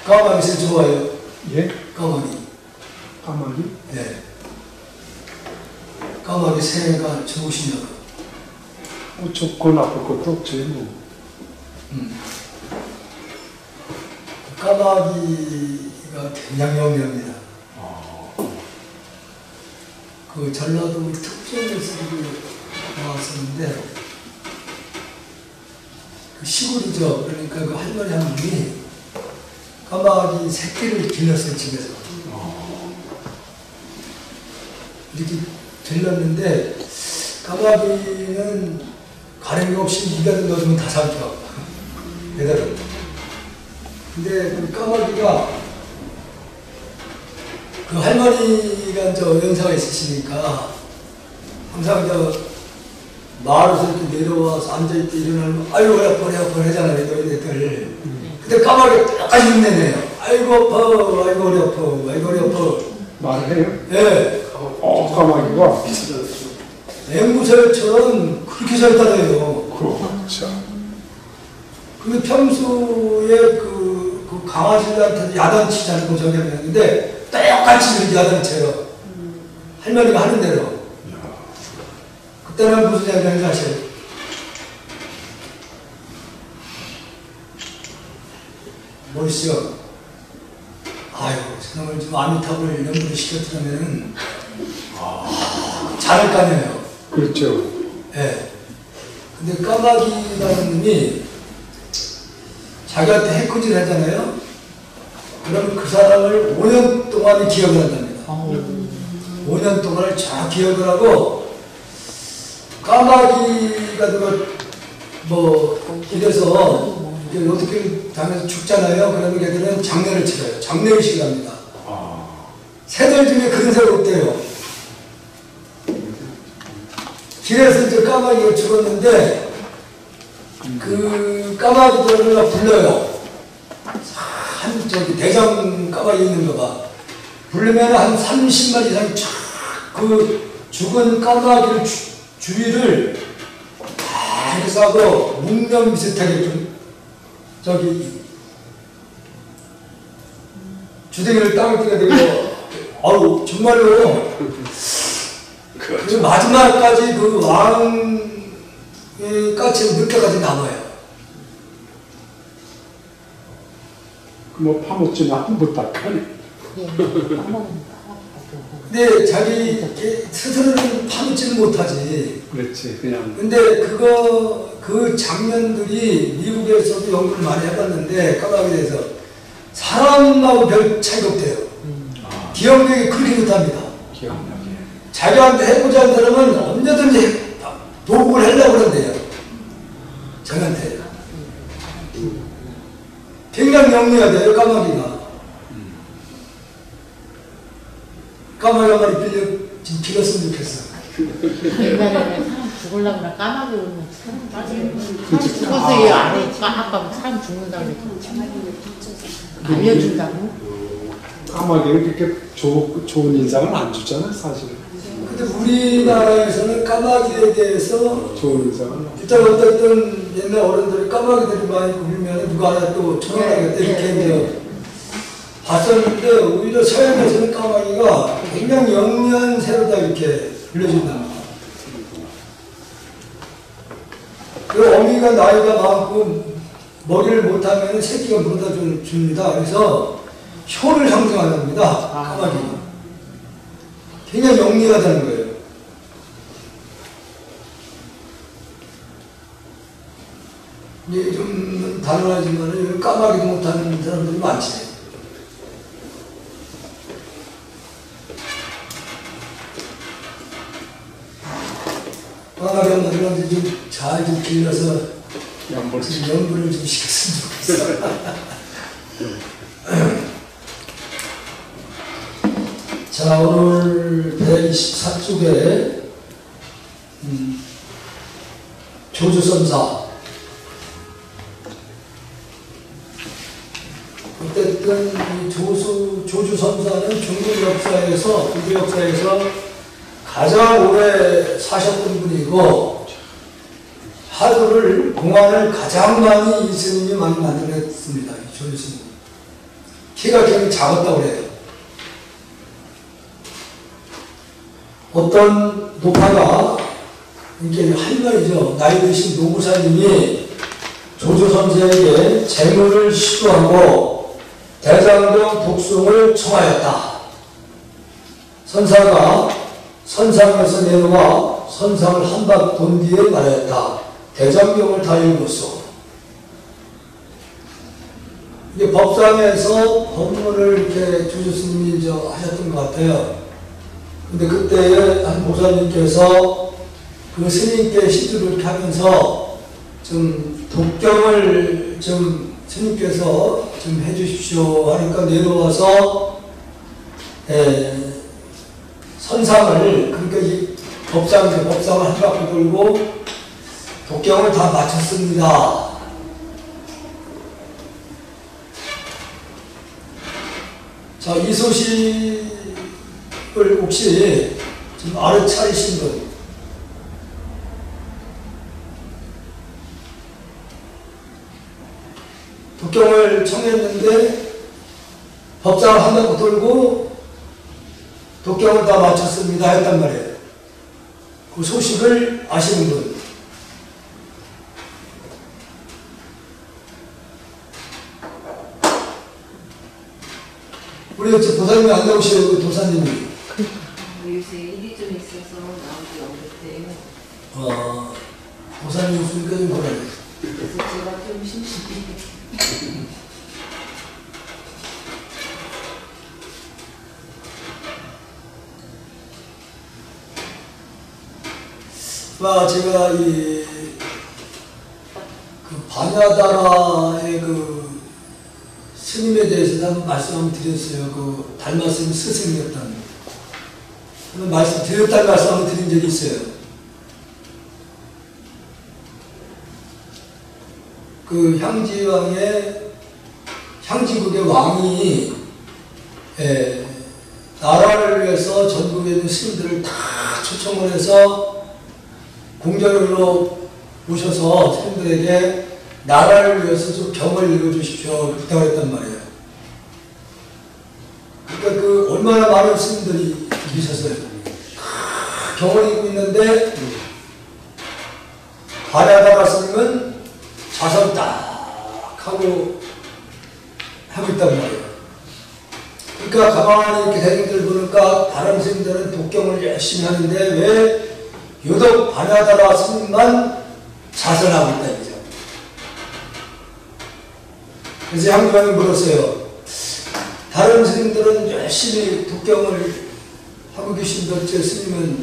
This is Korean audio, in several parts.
까마귀 새 좋아요? 예? 까마귀. 까마귀? 네. 까마귀 새가 좋으시냐고. 좋고 나쁠 것도 없지, 뭐. 까마귀가 굉장히 영리합니다. 그 전라도 특별에서 나왔었는데, 그 시골이죠. 그러니까 그 할머니 한 분이 까마귀 새끼를 길렀어요, 집에서. 이렇게 길렀는데, 까마귀는 가랭이 없이 이가를 넣어주면 다 삼켜. 배달을. 근데 그 까마귀가 그 할머니가 연세가 있으시니까 항상 마을에서 이렇게 내려와서 앉아있고 일어나면 아이고 허리 아파 하잖아요, 애들. 근데 까마귀가 똑같이 흉내내요. 아이고 아파, 아이고 허리 아파, 아이고 허리 아파. 말을 해요? 예. 까마귀가? 앵무새처럼 그렇게 잘 따라요. 그렇죠. 근데 평소에 그 강아지들한테 야단치지 않고 저기 했는데 똑같이 그렇게 야단쳐요. 할머니가 하는 대로. 그때는 무슨 얘기하는지 아세요? 모르시죠? 아이고, 저놈을 좀 아미타불을 연구를 시켰더라면 잘할 거 아니에요. 그렇죠. 예. 근데 까마귀라는 놈이 자기한테 해코지를 하잖아요. 그럼 그 사람을 5년 동안 기억을 한답니다. 5년 동안을 잘 기억을 하고, 까마귀가 뭐 길에서 어떻게 당해서 죽잖아요. 그러면 걔들은 장례를 치러요. 장례의식을 합니다. 새들 중에 그런 새가 없대요. 길에서 이제 까마귀가 죽었는데, 그 까마귀들을 불러요. 대장 까마귀 있는 거 봐. 부르면 한 30마리 이상이 쫙 그 죽은 까마귀를 주위를 다 이렇게 싸고 묵념 비슷하게 좀 주댕이를 땅을 뜨게 되고, 아우 정말로 그 마지막까지 그 왕의 까치 늦게까지 남아요. 뭐 파묻지나 못 닦아내. 근데 자기 스스로는 파묻지는 못하지. 그렇지, 그냥. 근데 그 장면들이 미국에서도 연구를 많이 해봤는데, 까마귀에 대해서 사람하고 별 차이가 없대요. 기억력이 그렇게 좋답니다. 기억력이. 자기한테 해보자 한 사람은 언제든지 도움을 하려고 그런대요. 저한테. 굉장히 영리하대요, 까마귀가. 까마귀 한 마리 지금 길렀으면 좋겠어. 옛날에는 사람 죽으려고 그래. 까마귀 오면 사람 빠지는 사람 죽어서 얘 안에 아까 사람 죽는다고 그랬지. 알려준다고? 까마귀는 그렇게 좋은 인상을 안 주잖아, 사실은. 근데 우리나라에서는 까마귀에 대해서 좋은 인상을. 일단 어떤 옛날 어른들이 까마귀들이 많이 울면 누가 하나 또 천원하겠다 이렇게 이제 봤었는데, 오히려 서양에서는 까마귀가 굉장히 영리한 새로다 이렇게 불려진다. 그 어미가 나이가 많고 머리를 못하면 새끼가 물어다 줍니다. 그래서 효를 상징한답니다. 까마귀가. 굉장히 영리하다는 거예요. 이제 좀 단언하지만 까마귀도 못하는 사람들이 많지. 까마귀 한 마리를 좀 잘 좀 길러서 연구를 좀 시켰으면 좋겠어. 자, 오늘 124쪽에 조주선사. 어쨌든 이 조주선사는 중국 역사에서, 불교 역사에서 가장 오래 사셨던 분이고, 하도를, 공안을 가장 많이 이 스님이 많이 만들어냈습니다. 조주스님. 키가 굉장히 작았다고 그래요. 어떤 노파가 이렇게 한 말이죠. 나이 드신 노무사님이 조조 선생에게 재물을 시도하고 대장경 북송을 청하였다. 선사가 선상에서 내려와 선상을 한 바 돈 뒤에 말하였다. 대장경을 다 읽었어. 이게 법상에서 법문을 이렇게 조조 스님이 하셨던 것 같아요. 근데 그때 한 보사님께서 그 스님께 시주를 하면서 좀 독경을 좀 스님께서 좀 해주십시오 하니까 내려와서 선상을 그러니까 이 법상을 한 바퀴 돌고 독경을 다 마쳤습니다. 자, 이 소식을 혹시 좀 알아차리신 분? 독경을 청했는데 법상을 한 바퀴 돌고 독경을 다 마쳤습니다 했단 말이에요. 그 소식을 아시는 분? 우리 도사님이 안 나오셔요, 그 도사님이. 요새 일이 좀 있어서 나오기 어렵대요. 도사님 없으니까 좀 그래. 그래서 제가 좀 심심해. 제가 그 바냐다라의 그 스님에 대해서 한번 말씀을 드렸어요. 그 달마스님 스승이었다는. 한번 드렸다는 말씀을 드린 적이 있어요. 그 향지국의 왕이 나라를 위해서 전국에 있는 스님들을 다 초청을 해서 공전으로 모셔서 스님들에게 나라를 위해서 좀 경을 읽어주십시오 부탁을 했단 말이에요. 그러니까 그 얼마나 많은 스님들이 계셨어요. 경을 읽고 있는데 바냐다라 스님은 자선 딱 하고 있단 말이에요. 그러니까 가만히 이렇게 대중들 보니까 다른 스님들은 독경을 열심히 하는데 왜 유독 바냐다라 스님만 자선하고 있다 이죠. 그래서 향주왕이 물었어요. 다른 스님들은 열심히 독경을 하고 계신데 제 스님은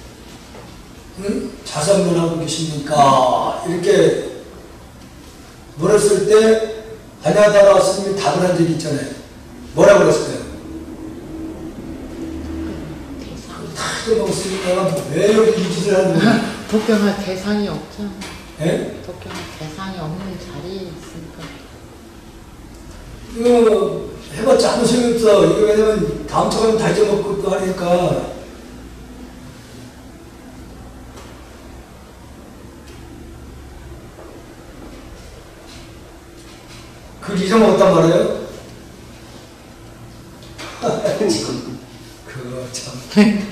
자선만 하고 계십니까? 이렇게 물었을 때 바냐다라 스님이 답을 한 적이 있잖아요. 뭐라고 그랬어요? 다 먹었으니까 왜 여기 이 짓을 하는 거야? 독경할 대상이 없잖아. 예? 독경할 대상이 없는 자리에 있으니까. 이거 해봤자 아무 소용이 없어. 이거 왜냐면 다음 차가면 다 잊어먹고 또 하니까. 그걸 잊어먹었단 말이에요? 그거 참.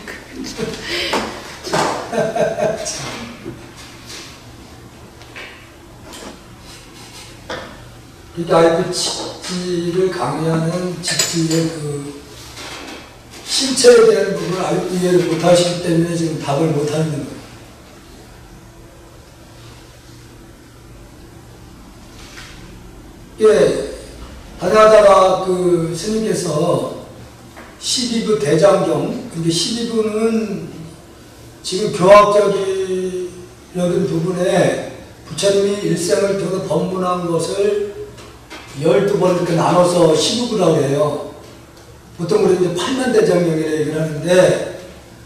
그러니까 아예 그 직지를 강의하는 직지의 그 실체에 대한 부분을 아예 이해를 못하시기 때문에 지금 답을 못하는 거예요. 예, 바냐다라 그 스님께서 12부 대장경, 근데 12부는 지금 교학적인 부분에 부처님이 일생을 통해 법문한 것을 12번 이렇게 나눠서 12부라고 해요. 보통 우리 이제 8만 대장경이라 얘기를 하는데,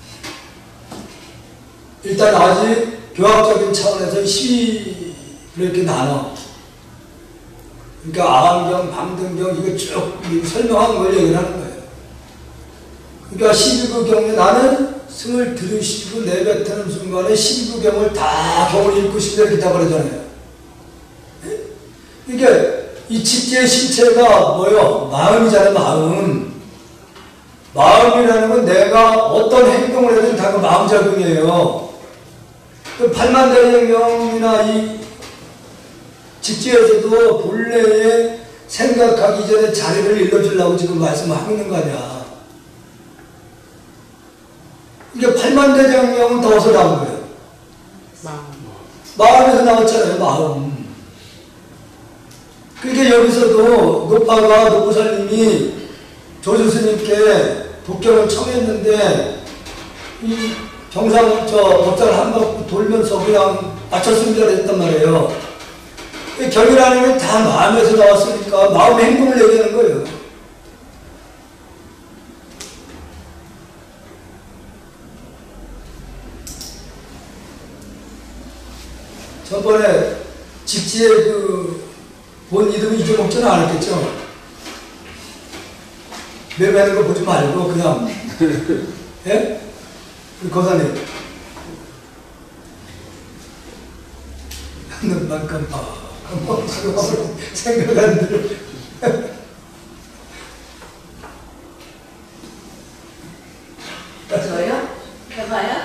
일단 아직 교학적인 차원에서 12부를 이렇게 나눠. 그러니까 아함경, 방등경, 이거 쭉 설명한 걸 얘기를 하는 거예요. 그러니까 12부경에 나는 승을 들으시고 내뱉는 순간에 12부경을 다 경을 읽고 싶다 이렇게 다 그러잖아요. 이게 이 직지의 실체가 뭐요? 마음이잖아요, 마음. 마음이라는 건 내가 어떤 행동을 해도 다 그 마음작용이에요. 그 팔만대장경이나 이 직지에서도 본래의 생각하기 전에 자리를 일러주려고 지금 말씀하고 있는 거 아니야. 이게 팔만대장경은 더 어디서 나온 거예요? 마음에서 나왔잖아요, 마음. 그러니까 여기서도 노파가 노보살님이 조주스님께 독경을 청했는데 이 경상 법당을 한 바퀴 돌면서 그냥 맞췄습니다 했단 말이에요. 경이라는 게 다 마음에서 나왔으니까 마음의 행동을 얘기하는 거예요. 저번에 직지의 본 이름을 잊어먹지는 않았겠죠? 매매하는 거 보지 말고 그냥 예? 거사님 만큼 생각 안 들어. 저요? 해봐요?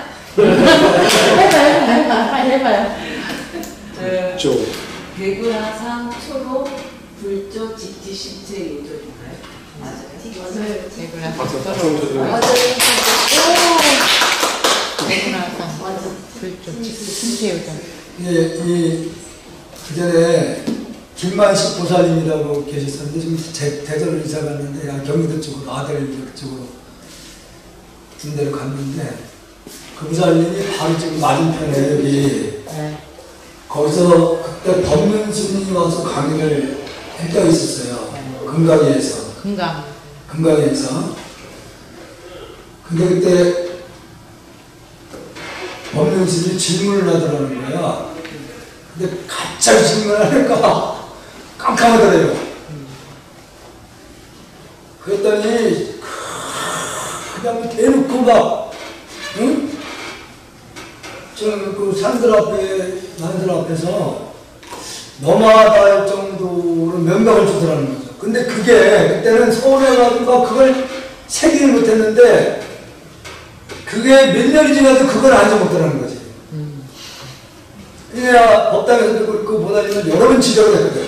해봐요. 쪽. 배구라상 초록 불조 직지 신체 요절인가요? 맞아요. 맞아요. 그 전에 김만식 보살님이라고 계셨었는데 지금 대전을 이사 갔는데 경기도 쪽으로 아들 쪽으로 군대를 갔는데 그 보살님이 바로 지금 맞은편에 여기 거기서 그때 법륜 스님이 와서 강의를 했다고 있었어요. 금강에서. 금강에서. 근데 그때 법륜 스님이 질문을 하더라는 거야. 근데 갑자기 질문을 하니까 깜깜하더래요. 그랬더니 그냥 대놓고 막 응? 그 산들 앞에서 너무하다 정도로 명명을 주더라는 거죠. 근데 그게 그때는 서울에가지고 그걸 새기를 못했는데 그게 몇 년이 지나도 그걸 안 잊어먹더라는 거지. 그냥 법당에서도 그렇고 보다니면 여러 번 지적을 했거든.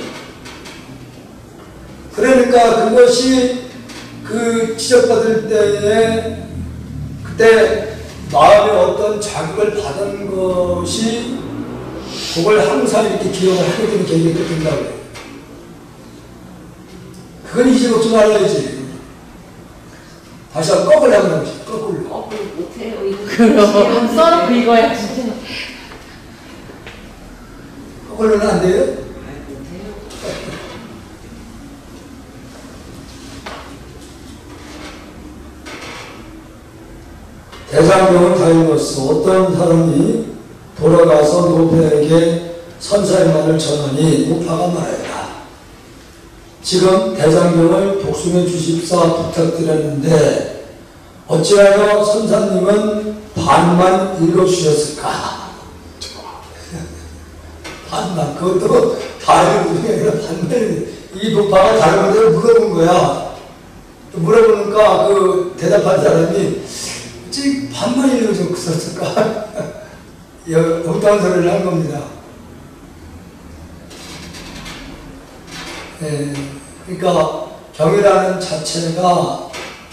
그러니까 그것이 그 지적받을 때에 그때 마음에 어떤 자극을 받은 것이 그걸 항상 이렇게 기억을 하게 되는 계기가 된다고 해요. 그건 잊어먹지 말아야지. 다시 한번 꺾으려고 하는 거지. 거꾸로. 거꾸로 못해요. 이거. 그럼 써놓고 이거야 진짜. 거꾸로는 안 돼요? 못해요. 대장경을 다임으로써 어떤 사람이 돌아가서 노파에게 선사의 말을 전하니 노파가 말했다. 지금 대장경을 독송해 주십사 부탁드렸는데 어찌하여 선사님은 반만 읽어주셨을까? 반만, 그것도 다 읽은 게 아니라 반만. 이 노파가 다른 분들 물어본 거야. 물어보니까 그 대답한 사람이 반만 읽어줬을까? 엉뚱한 소리를 한 겁니다. 그러니까 경이라는 자체가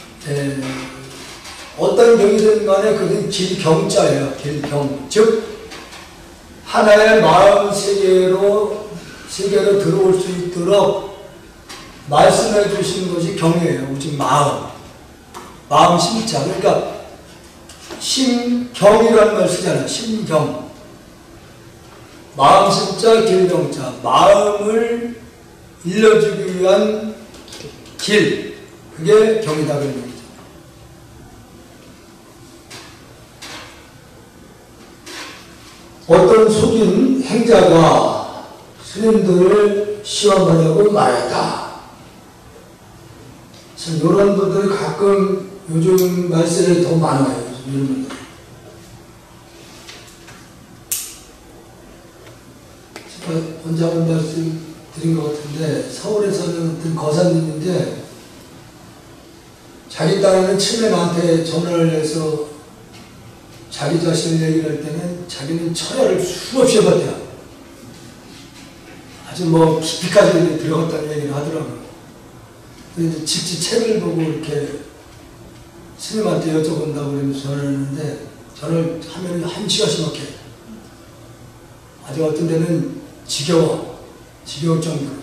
어떤 경이든 간에 그것은 길경자예요. 길경. 즉 하나의 마음 세계로 들어올 수 있도록 말씀해 주신 것이 경이에요. 오직 마음 심자. 그러니까 심경이라는 말 쓰잖아요. 심경. 마음 심자, 길경자. 마음을 일러주기 위한 길. 그게 경이다 그런 얘기죠. 어떤 속인 행자가 스님들을 시험하려고 말했다. 참 이런 분들이 가끔 요즘 말세에 더 많아요. 이런 분들. 제가 혼자 온 말씀 드린 것 같은데, 서울에서는 어떤 거사님인데 자기 딸은 처음에 나한테 전화를 해서 자기 자신을 얘기를 할 때는 자기는 철야를 수없이 해봤대요. 아주 뭐 깊이까지 들어갔다는 얘기를 하더라고요. 그래서 직접 책을 보고 이렇게 스님한테 여쭤본다고 그러면서 전화를 했는데, 전화를 하면 1시간씩 막 해. 아주 어떤 데는 지겨울 정도로.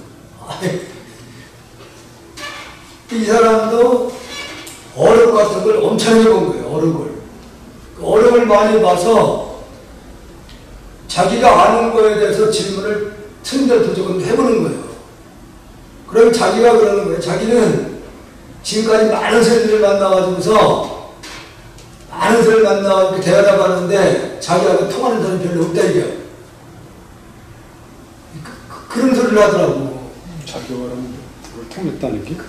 이 사람도 어록 같은 걸 엄청 해본 거예요. 어록을 많이 봐서 자기가 아는 거에 대해서 질문을 틀린데도 도적은 해보는 거예요. 그럼 자기가 그러는 거예요. 자기는 지금까지 많은 사람들을 만나가지고서 많은 사람을 만나고 대화를 하는데 자기하고 통하는 사람이 별로 없다 이게요. 그런 소리를 하더라고. 자기가 말하는 그걸 통했다는 게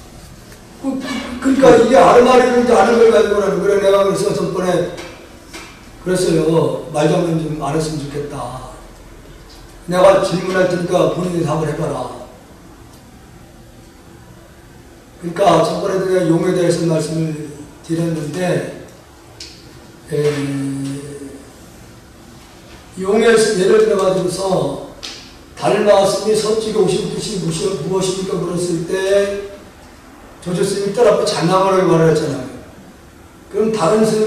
그러니까 이게 아르마리는지 아는 걸 가지고라는 그래. 내가 그래서 전번에 그랬어요. 말장난 좀 안 했으면 좋겠다. 내가 질문할 테니까 본인이 답을 해봐라. 그러니까 전번에도 내가 용에 대해서 말씀을 드렸는데, 용에서 예를 들어가지고서 달마스님이 서쪽에 오신 뜻이 무엇입니까? 물었을 때 조조스님이 딸 앞에 잔나무라고 말을 했잖아요. 그럼 다른 스님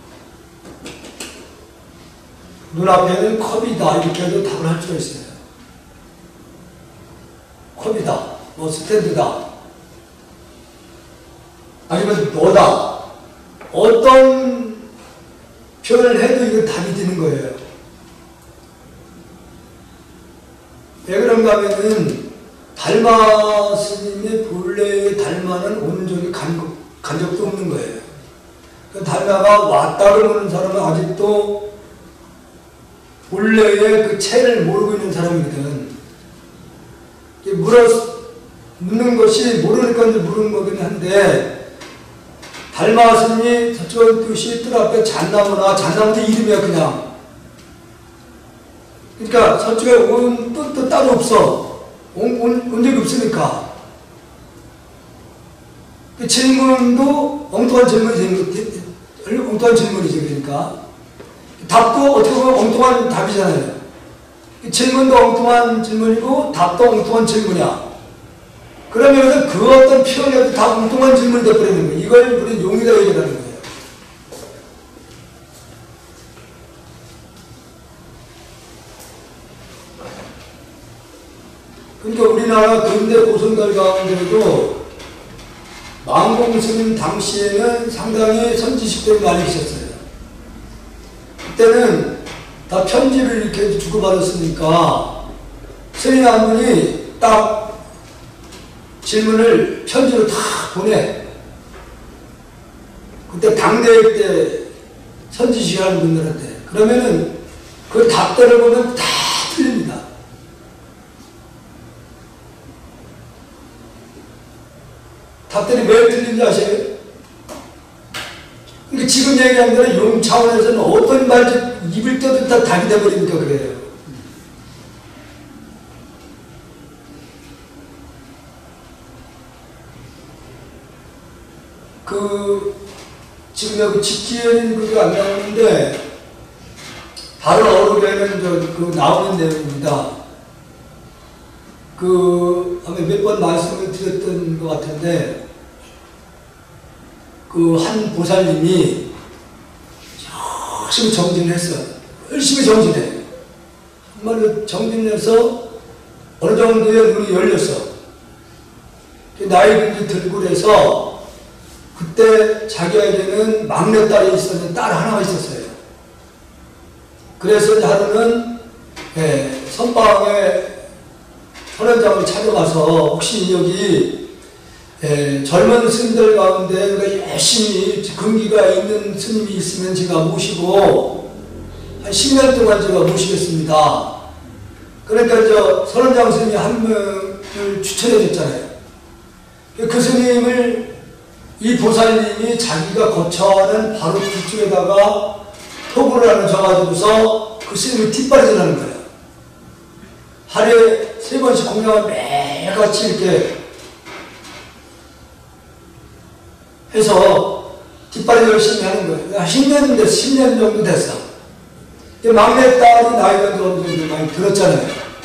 눈앞에는 컵이다 이렇게 해도 답을 할 수가 있어요. 컵이다, 뭐 스탠드다, 아니면 너다. 어떤 표현을 해도 이거 답이 되는 거예요. 왜 그런가 하면은 달마 스님의 본래의 달마는 오는 적이 간 적도 없는 거예요. 그 달마가 왔다고 보는 사람은 아직도 본래의 그 체를 모르고 있는 사람이거든. 묻는 것이 모르니까 물은 거긴 한데, 달마 스님이 저쪽 뜻이 뜰 앞에 잔나무도 이름이야 그냥. 그러니까 서쪽에 온 뜻도 따로 없어. 온 적이 없으니까. 그 질문도 엉뚱한 질문이지. 그러니까. 답도 어떻게 보면 엉뚱한 답이잖아요. 질문도 엉뚱한 질문이고 답도 엉뚱한 질문이야. 그러면 그 어떤 표현에도 다 엉뚱한 질문이 되어버리는 거예요. 이걸 우리는 용이다 얘기하는 거예요. 그러니까 우리나라 근대 고성들 가운데도 망공 스님 당시에는 상당히 선지식들이 많이 계셨어요. 그때는 다 편지를 이렇게 주고받았으니까 스님 한 분이 딱 질문을 편지로 다 보내. 그때 당대회 때 선지식 하는 분들한테. 그러면은 그 답들을 보면 다 틀립니다. 답들이 왜 틀린지 아세요? 그러니까 지금 얘기한 대로 용 차원에서는 어떤 말도 입을 때도 다 답이 돼버리니까 그래요. 지금 여기 직기에는 그게 안 나오는데, 바로 어록에는 나오는 내용입니다. 아마 몇 번 말씀을 드렸던 것 같은데, 한 보살님이 열심히 정진을 했어요. 열심히 정진해. 정말로 정진해서 어느 정도의 눈이 열렸어. 나이 들고 그래서 그때 자기에게는 막내딸이 있었는데 딸 하나가 있었어요. 그래서 하루는 선방에 선원장을 찾아가서 혹시 여기 젊은 스님들 가운데 열심히 근기가 있는 스님이 있으면 제가 모시고 한 10년 동안 제가 모시겠습니다. 그러니까 선원장 스님이 한 명을 추천해 줬잖아요. 그 스님을 이 보살님이 자기가 거처하는 바로 뒤쪽에다가 토굴을 하나 져가지고서 그 스님을 뒷바라지 하는 거예요. 하루에 3번씩 공양을 매일같이 이렇게 해서 뒷발이 열심히 하는 거예요. 10년 됐어. 10년 정도 됐어. 막내 딸이 나이가 좀 많이 들었잖아요.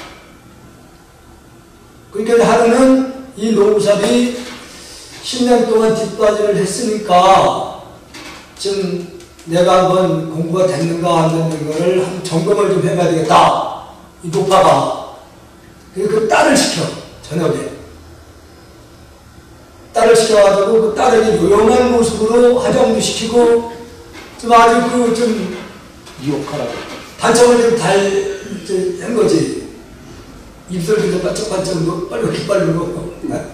그러니까 하루는 이 노무사비 10년 동안 뒷바지를 했으니까 지금 내가 한번 공부가 됐는가 안 됐는가를 한 점검을 좀 해봐야 되겠다. 이 노파가. 그래서 그 딸을 시켜, 저녁에. 딸을 시켜가지고 그 딸에게 요염한 모습으로 화장도 시키고 좀 아주 그 좀 유혹하라고. 반짝을 좀 한 거지. 입술도 좀 반짝반짝 빨리 기빨리고.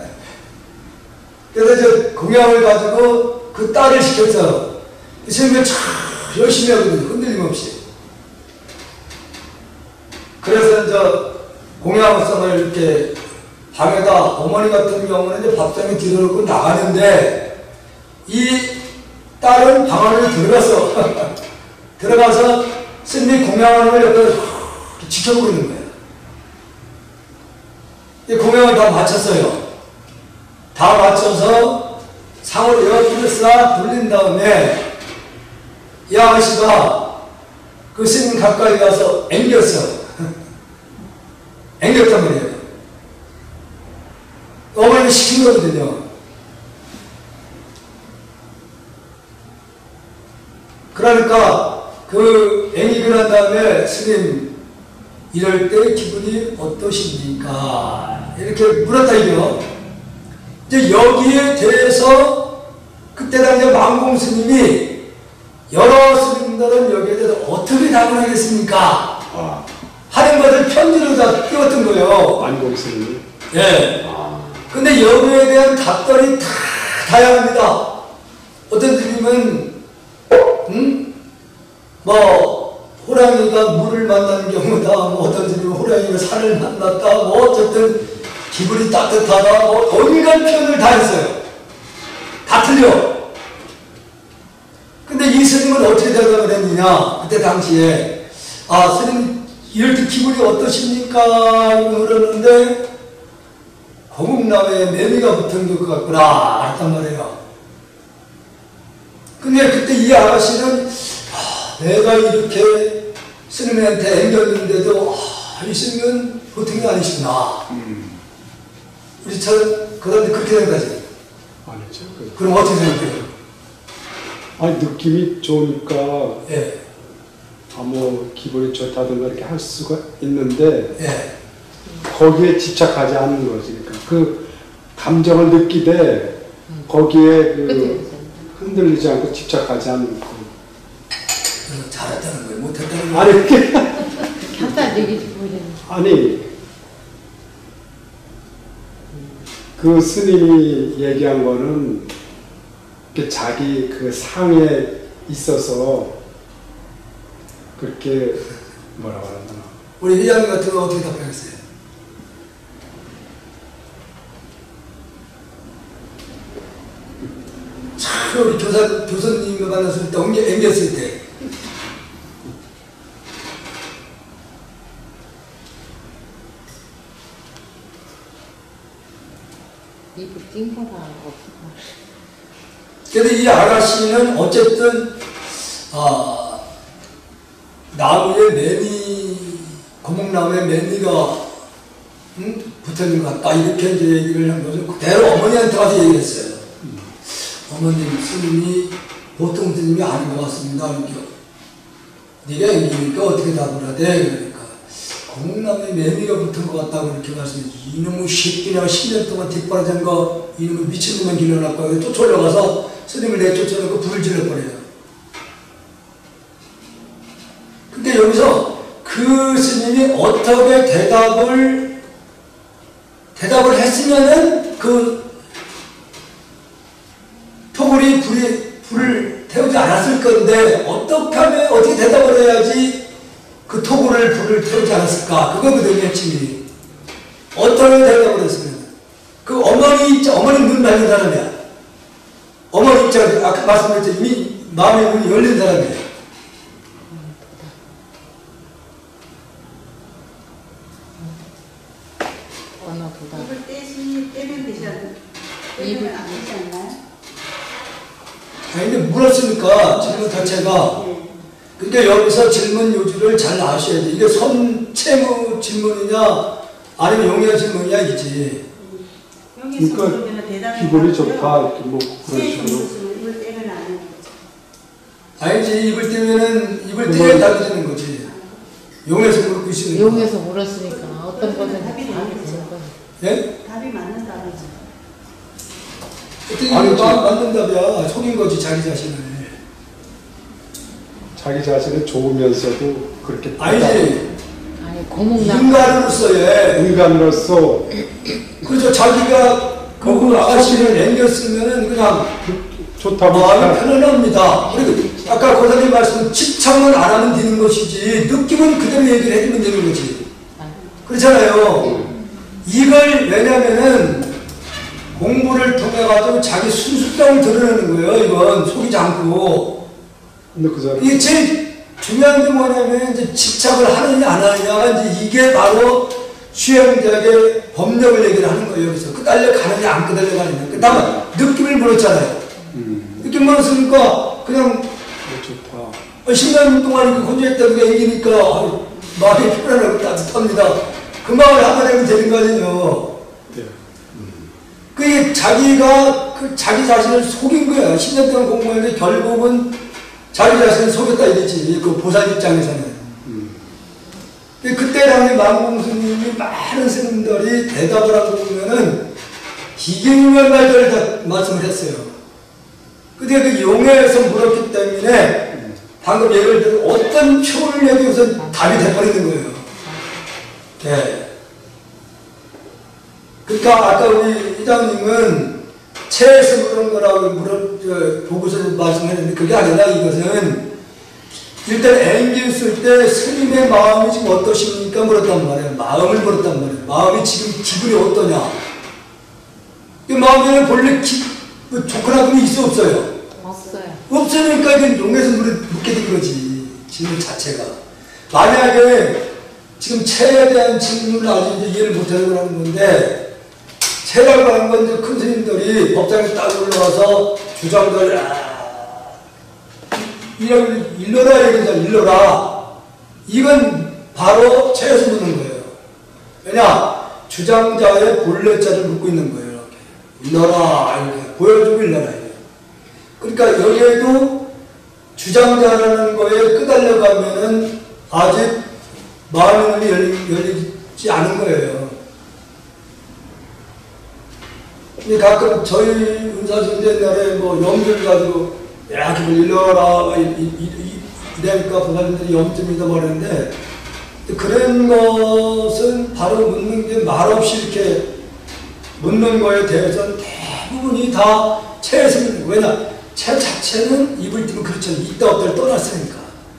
그래서 저 공양을 가지고 그 딸을 시켰어. 선생님이 참 열심히 하거든요. 흔들림 없이. 그래서 이제 공양상을 이렇게 방에다 어머니 같은 경우는 이제 밥상에 뒤져놓고 나가는데 이 딸은 방 안에 들어갔어. 들어가서 스님이 공양하는 걸 옆에서 지켜보고 있는 거예요. 이 공양을 다 마쳤어요. 다 맞춰서 상으로 옆으로 싹 돌린 다음에 이 아저씨가 그 스님 가까이 가서 앵겼어. 앵겼단 말이에요. 어머니가 시킨 거거든요. 그러니까 그 앵기고 난 다음에 스님 이럴 때 기분이 어떠십니까? 이렇게 물었다 이거요. 이제 여기에 대해서 그때 당시 망공 스님이 여러 스님들은 여기에 대해서 어떻게 답을 하겠습니까? 하는 것을 편지로 다 띄웠던 거예요. 만공 스님이. 예. 근데 여기에 대한 답변이 다 다양합니다. 어떤 스님은 호랑이가 물을 만나는 경우다. 어떤 스님은 호랑이가 산을 만났다. 어쨌든 기분이 따뜻하다. 온갖 표현을 다 했어요. 다 틀려. 근데 이 스님은 어떻게 대답을 했느냐? 그때 당시에 스님 이럴 때 기분이 어떠십니까? 그러는데 고목나무에 매미가 붙은 것 같구나 했단 말이에요. 근데 그때 이 아가씨는 내가 이렇게 스님한테 앵겼는데도 이 스님은 보통이 아니시구나. 우리처럼 그런데 그렇게 생각하지. 아니죠. 그럼 어떻게 생각해요? 아니 느낌이 좋으니까 예. 기분이 좋다든가 이렇게 할 수가 있는데 예. 거기에 집착하지 않는 거지. 그러니까 그 감정을 느끼되 거기에 흔들리지 않고 집착하지 않는 거. 잘했다는 거예요? 못했다는 거예요? 아니 그게 갖다 얘기지 보이는. 아니 그 스님이 얘기한 거는 자기 그 상에 있어서 그렇게 뭐라고 하나. 우리 회장님 같은 거 어떻게 답변했어요? 참 우리 교사님을 만났을 때 앵겼을 때 입을 찐 거라 없어. 그래서 이 아가씨는 어쨌든 나무에 고목나무에 매미가 붙어있는 것 같다 이렇게 이제 얘기를 한 거죠. 그대로 어머니한테 가서 얘기를 했어요. 어머님 스님이 보통 스님이 아닌 것 같습니다. 네가 얘기니까 어떻게 답을 하대? 그러니까 고목나무에 매미가 붙은 것 같다고 이렇게 말씀해 주지. 이놈의 새끼냐 10년 동안 뒷바라진 거 이놈의 미친놈만 길러놨고 쫓아올라가서 스님을 내쫓아놓고 불을 질러버려요. 근데 여기서 그 스님이 어떻게 대답을 했으면은 그 토굴이 불을 태우지 않았을 건데 어떻게 대답을 해야지 그 토굴을 불을 태우지 않았을까? 그거거든요, 핵심이. 어떻게 대답을 했으면 그 어머니 눈 밝은 사람이야. 어머니 입장, 아까 말씀드렸죠. 이미 마음의 문이 열린 사람이에요. 입을 안 되지 않나요? 아니, 근데 물었으니까 질문 자체가. 근데 여기서 질문 요지를 잘 아셔야 돼. 이게 선채무 질문이냐, 아니면 용의 질문이냐, 이지. 여기서 그러니까 그러면 대답을 기분이 하고요. 좋다 이렇게 뭐 그런 수행 식으로. 점수는 이걸 떼면 안 하는 거죠. 아니지, 입을 떼면은, 입을 떼야 답이 되는 거지. 용에서 물고 있으니까. 용에서 물었으니까 어떤 거는 답이 되는 거야. 예? 답이 맞는다고 하죠. 어떻게 아니, 맞는 답이야. 속인 거지, 자기 자신을. 자기 자신은 좋으면서도 그렇게 아니 고목남 인간으로서의, 인간으로서 그죠, 자기가 그 아가씨를 남겼으면은 그냥 좋다고 마음이 편안합니다. 그리고 아까 고사님 말씀 집착만 안 하면 되는 것이지 느낌은 그대로 얘기를 해주면 되는 거지. 그렇잖아요. 이걸 왜냐면은 공부를 통해 가지고 자기 순수성을 드러내는 거예요. 이건 속이지 않고. 근데 그 사람 이게 제일 중요한 게 뭐냐면 이제 집착을 하느냐 안 하느냐 이제 이게 바로 수행자의 법력을 얘기를 하는 거예요. 여기서 끄달려 가느냐 안 끄달려 가느냐. 그다음에 느낌을 물었잖아요. 느낌 물었으니까 그냥 좋다. 10년 동안 이렇게 혼자 있다가 얘기니까 마음이 편안하고 따뜻합니다. 그 마음을 하나내면 되는 거 아니에요. 네. 그게 자기가 그 자기 자신을 속인 거야. 10년 동안 공부했는데 결국은 자기 자신을 속였다 이랬지. 그 보살 입장에서는. 그때 당시 만공스님이 많은 스님들이 대답을 하고 보면은 기경유한 말들을 다 말씀을 했어요. 근데 그 용해에서 물었기 때문에 방금 예를 들어 어떤 표를 얘기해서 답이 돼버리는 거예요. 네. 그러니까 아까 우리 회장님은 체에서 그런 거라고 보고서 말씀했는데 그게 아니라 이것은 일단 앵길 쓸 때 스님의 마음이 지금 어떠십니까? 물었단 말이에요. 마음을 물었단 말이에요. 마음이 지금 기분이 어떠냐? 이 마음에는 본래 좋거나 그게 있어 없어요? 없어요. 없으니까 이게 용에서 묻게 된 거지. 질문 자체가. 만약에 지금 체에 대한 질문을 아직 이제 이해를 못하는 건데 체라고 하는 건 이제 큰 스님들이 법당에 딱 올라와서 주장들 일러라 얘기죠. 일러라. 이건 바로 체에서 묻는 거예요. 왜냐? 주장자의 본래자를 묻고 있는 거예요. 이렇게. 일러라. 이렇게 보여주고 일러라. 이렇게. 그러니까 여기에도 주장자라는 거에 끄달려가면은 아직 마음의 문이 열리지 않은 거예요. 근데 가끔 저희 은사님들 옛날에 뭐 염증 가지고 야, 그걸 일러라 이러니까 보살님들이 염증이다 말했는데 그런 것은 바로 묻는 게 말없이 이렇게 묻는 거에 대해서는 대부분이 다 체에서 묻는 거예요. 왜냐? 체 자체는 입을 뜨면 그렇죠. 있다 없다를 떠났으니까.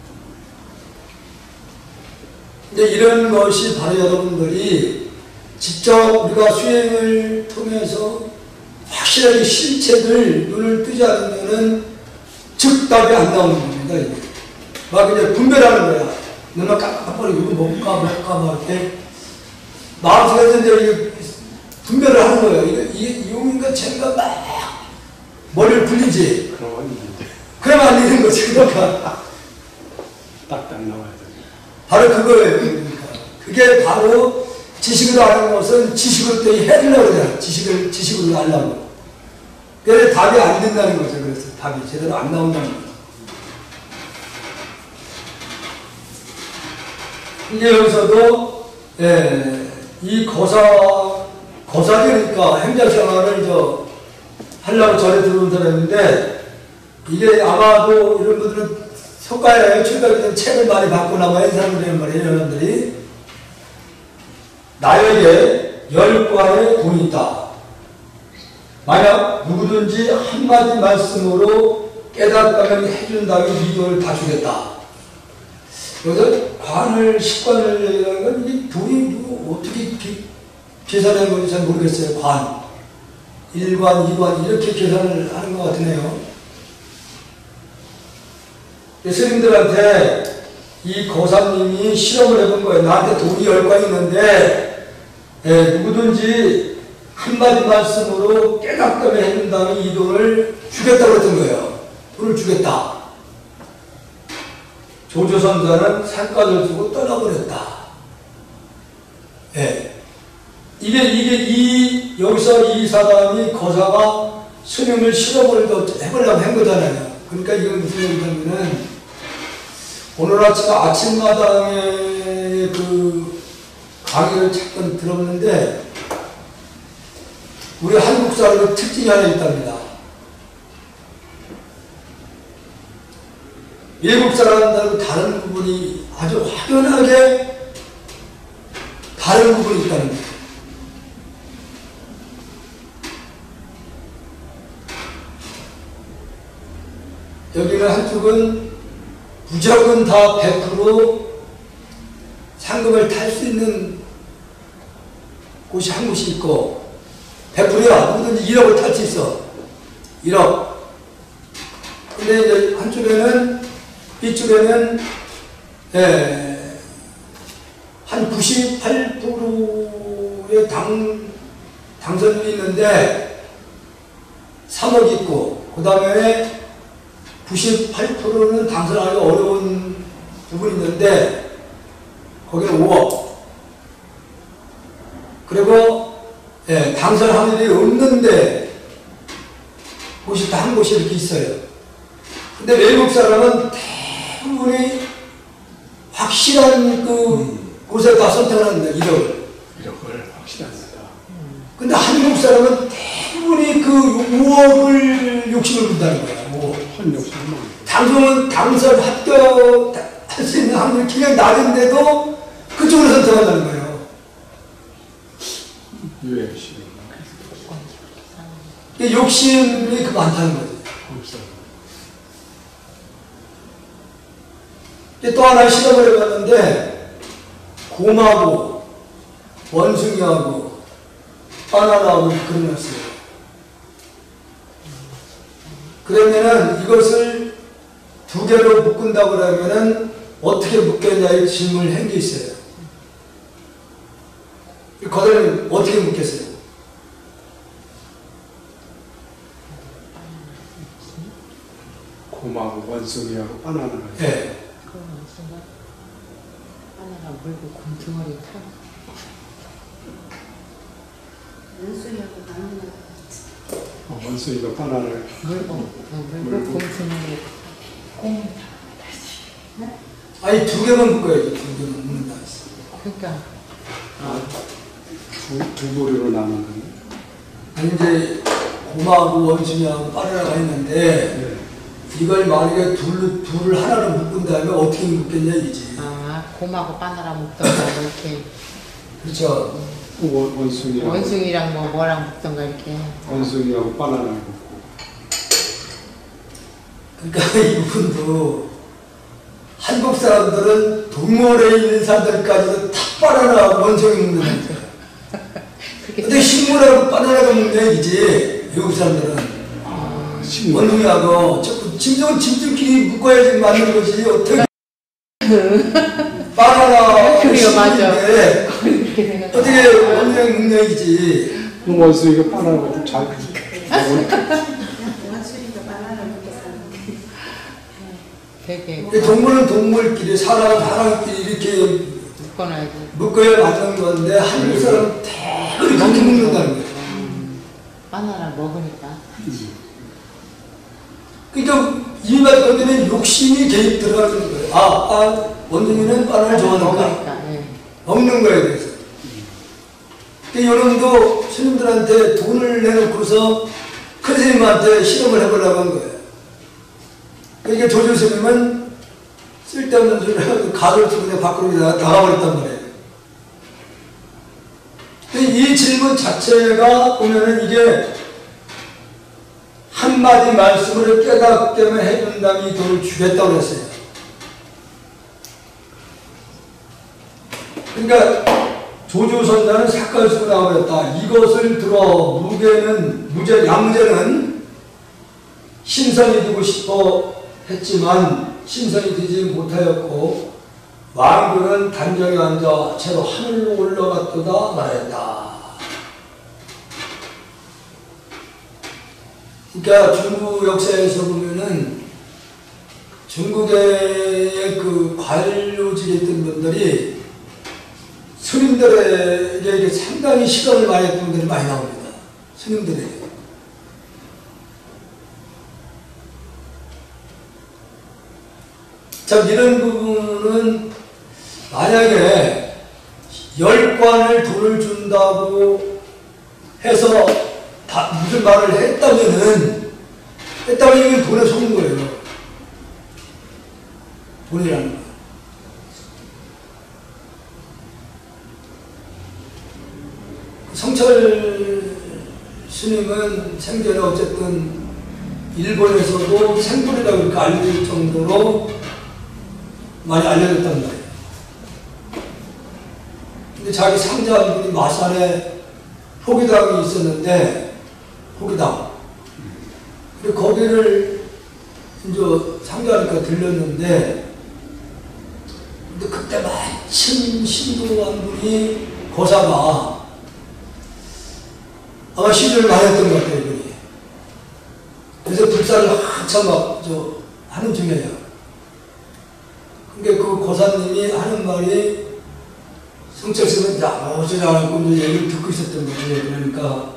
근데 이런 것이 바로 여러분들이 직접 우리가 수행을 통해서 확실하게 실체를 눈을 뜨지 않으면은 즉답이 안 나오는 겁니다. 이게. 막 이제 분별하는 거야. 눈을 깜빡거리고 이거 뭘까 이렇게 마음속에서 이제 분별을 하는 거예요. 이게 용인가 쟤인가 막 머리를 굴리지. 그러면 안 되는 거지. 그러니까 딱딱 나와야 돼. 바로 그거예요. 그러니까. 그게 바로 지식으로 하는 것은 지식으로 또 해주려고 그래요. 지식으로 하려고. 그래서 답이 안 된다는 거죠. 그래서 답이 제대로 안 나온다는 거죠. 이제 여기서도, 이 거사니까 행자생활을 하려고 절에 들어온 사람인데, 이게 아마도 이런 분들은 석가에 출가된 책을 많이 받고 남아야 사람들이란 말이에요, 여러분들이. 나에게 10과의 돈이 있다. 만약 누구든지 한마디 말씀으로 깨닫다면 해준다면 이 돈을 다 주겠다. 여기서 관을, 식관을 얘기하는 건 이 돈이 어떻게 계산한 건지 잘 모르겠어요. 관. 1관, 2관 이렇게 계산을 하는 것 같으네요. 스님들한테 이 거사님이 실험을 해본 거예요. 나한테 돈이 10관 있는데 누구든지 한마디 말씀으로 깨닫게 해준 다음에 이 돈을 주겠다고 했던 거예요. 돈을 주겠다. 조조선자는 산가를 두고 떠나버렸다. 예. 여기서 이 사람이 거사가 스님을 실험을 해보려고 한 거잖아요. 그러니까 이건 무슨 얘기냐면은 오늘 아침마당에 그 강의를 잠깐 들었는데 우리 한국 사람의 특징이 하나 있답니다. 외국 사람들하고 다른 부분이 아주 확연하게 다른 부분이 있다는 거예요. 여기는 한쪽은 무조건 다 100% 상금을 탈 수 있는 곳이 한 곳이 있고 100%야. 누구든지 1억을 탈 수 있어. 1억. 근데 이제 한쪽에는 이쪽에는 한 98%의 당선율이 있는데 3억 있고 그 다음에 98%는 당선하기 어려운 부분이 있는데 거기는 5억. 그리고 당선 확률이 없는데 곳이 다 한 곳이 이렇게 있어요. 근데 외국 사람은 대부분이 확실한 그 곳에 다 선택하는 거예요. 1억을 확실합니다. 근데 한국 사람은 대부분이 그 5억을 욕심을 부린다는 거예요. 5억. 당선 합격할 수 있는 확률이 굉장히 낮은데도 그쪽으로 선택한다는 거예요. 욕심이 그 많다는 거죠. 또 하나 실험을 해봤는데 곰하고 원숭이하고 바나나하고 그려놨어요. 그러면은 이것을 두 개로 묶은다고 그러면은 어떻게 묶겠냐의 질문을 한 게 있어요. 거기는 어떻게 묶겠어요? 곰하고 원숭이하고 바나나가 있어요. 네. 그 원숭이가 바나나 물고 곰덩어리 타. 원숭이하고 바나나. 원숭이가 바나나를 물고 곰덩어리 곰. 아니 두 개만 묶어야지. 두 개만 묶는다 했어. 그러니까 두 부류로 나누는. 아니 이제 곰하고 원숭이하고 바나나가 있는데 이걸 만약에 둘을 하나로 묶은 다음에 어떻게 묶겠냐 이지. 곰하고 바나나 묶던가 뭐 이렇게. 그렇죠. 원숭이랑 뭐랑 묶던가 이렇게. 원숭이하고 바나나를 묶고. 그러니까 이 부분도 한국 사람들은 동물에 있는 사람들까지도 다 바나나 원숭이 묶는 거야. 근데 식물하고 바나나가 묶는 얘기지. 외국 사람들은 원숭이하고 짐승은 짐승끼리 묶어야지 맞는 거지. 어떻게 바나나 그래요, 맞아. 어떻게 원숭이 묶는 얘기지. 그럼 원숭이가 바나나가 좀 잘 원숭이가 바나나 먹게 사는. 되게 동물은 동물끼리 사람은 사람끼리 이렇게 묶어놔야지. 묶어야 맞는 건데 한국 사람은 대부분 그렇게 묶는다는 거예요. 바나나 먹으니까. 그러니까 이 말 거기는 욕심이 개입 들어가는 거예요. 원숭이는 바나나를 좋아하니까 먹으니까. 예. 먹는 거에 대해서. 그러니까 여러분도 스님들한테 돈을 내놓고서 큰 스님한테 실험을 해보려고 한 거예요. 그러니까 조조 스님은 쓸데없는 소리를 하고 가를 쓰고 그냥 밖으로 나가버렸단 말이에요. 이 질문 자체가 보면은 이게 한마디 말씀을 깨닫게만 해준다면 이 돈을 주겠다고 그랬어요. 그러니까 조조선자는 삭갈 쓰고 나와버렸다. 이것을 들어 양무제는 신선이 되고 싶어 했지만 신선이 되지 못하였고 왕군은 단정에 앉아 채로 하늘로 올라갔도다 말했다. 그러니까 중국 역사에서 보면은 중국의 그 관료직에 있던 분들이 스님들에게 상당히 시간을 많이 했던 분들이 많이 나옵니다. 스님들에게. 자, 이런 부분은 만약에 10관을 돈을 준다고 해서 무슨 말을 했다면 이건 돈에 속는 거예요. 돈이라는 거. 성철 스님은 생전에 어쨌든 일본에서도 생불이라고 이렇게 알려질 정도로 많이 알려졌단 말이에요. 근데 자기 상자분이 마산에 포기당이 있었는데, 포기당. 근데 거기를 이제 상자니까 들렸는데, 근데 그때 마침 신도 한 분이 고사가 아마 시주를 많이 했던 것 같아요, 이분이. 그래서 불사를 한참 하는 중이에요. 근데 그 고사님이 하는 말이 성철스는 나머지 않고 이제 얘기를 듣고 있었던 거죠. 그러니까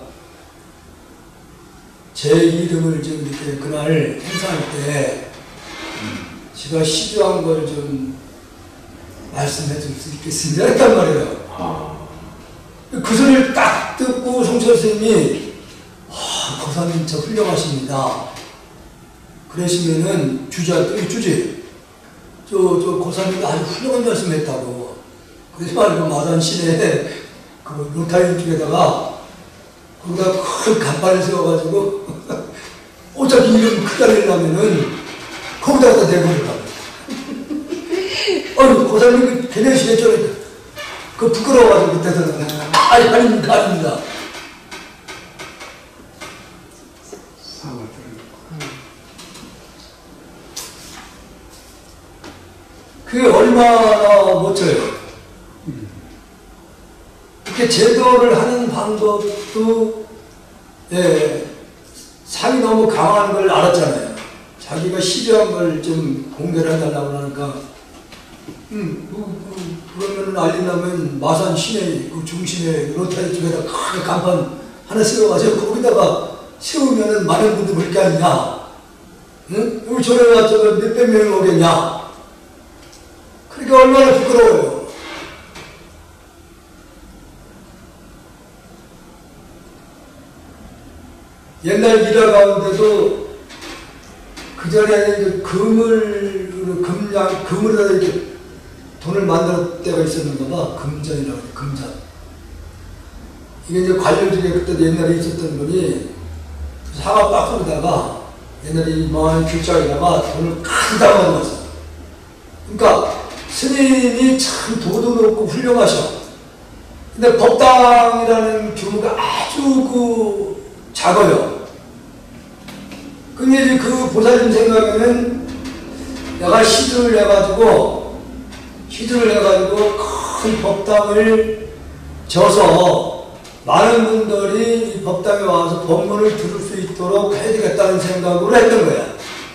제 이름을 좀 이렇게 그날 행사할 때 제가 시주한 걸 좀 말씀해 줄 수 있겠습니다. 했단 말이에요. 그 소리를 딱 듣고 성철 스님이 고사님 저 훌륭하십니다. 그러시면은 주지. 저 고사님이 아주 훌륭한 말씀했다고. 그래서 말고 마산 시내에 그 로타리 쪽에다가 거기다 큰 간판을 세워가지고 어차피 이름 크게 내려면은 거기다가 내버리라고. 고사님 걔네 시내쪽에 그 부끄러워가지고 그때서는 아닙니다. 그게 얼마나 멋져요. 이렇게 제도를 하는 방법도 상이 너무 강한 걸 알았잖아요. 자기가 시주한 걸 좀 공개를 해달라고 하니까 그러면 알리려면 마산 시내 그 중심에 로타리 쪽에다 크게 간판 하나 세워가지고 거기다가 세우면은 많은 분들 볼 게 아니냐. 응? 우리 저래 가지고 몇백 명이 오겠냐. 그러니까 얼마나 부끄러워요. 옛날 일화 가운데도 그 전에 금으로 이렇게 돈을 만들 때가 있었는가 봐. 금전이라고 해요. 금전. 이게 이제 관료직에 그때 옛날에 있었던 분이 사과 박스에다가 옛날에 이만한 귤장에다가 돈을 큰 담아놓았어. 그러니까 스님이 참 도도 높고 훌륭하셔. 근데 법당이라는 규모가 아주 작아요. 근데 이제 그 보살님 생각에는 내가 시주를 해가지고 큰 법당을 져서 많은 분들이 이 법당에 와서 법문을 들을 수 있도록 해야 되겠다는 생각으로 했던 거야.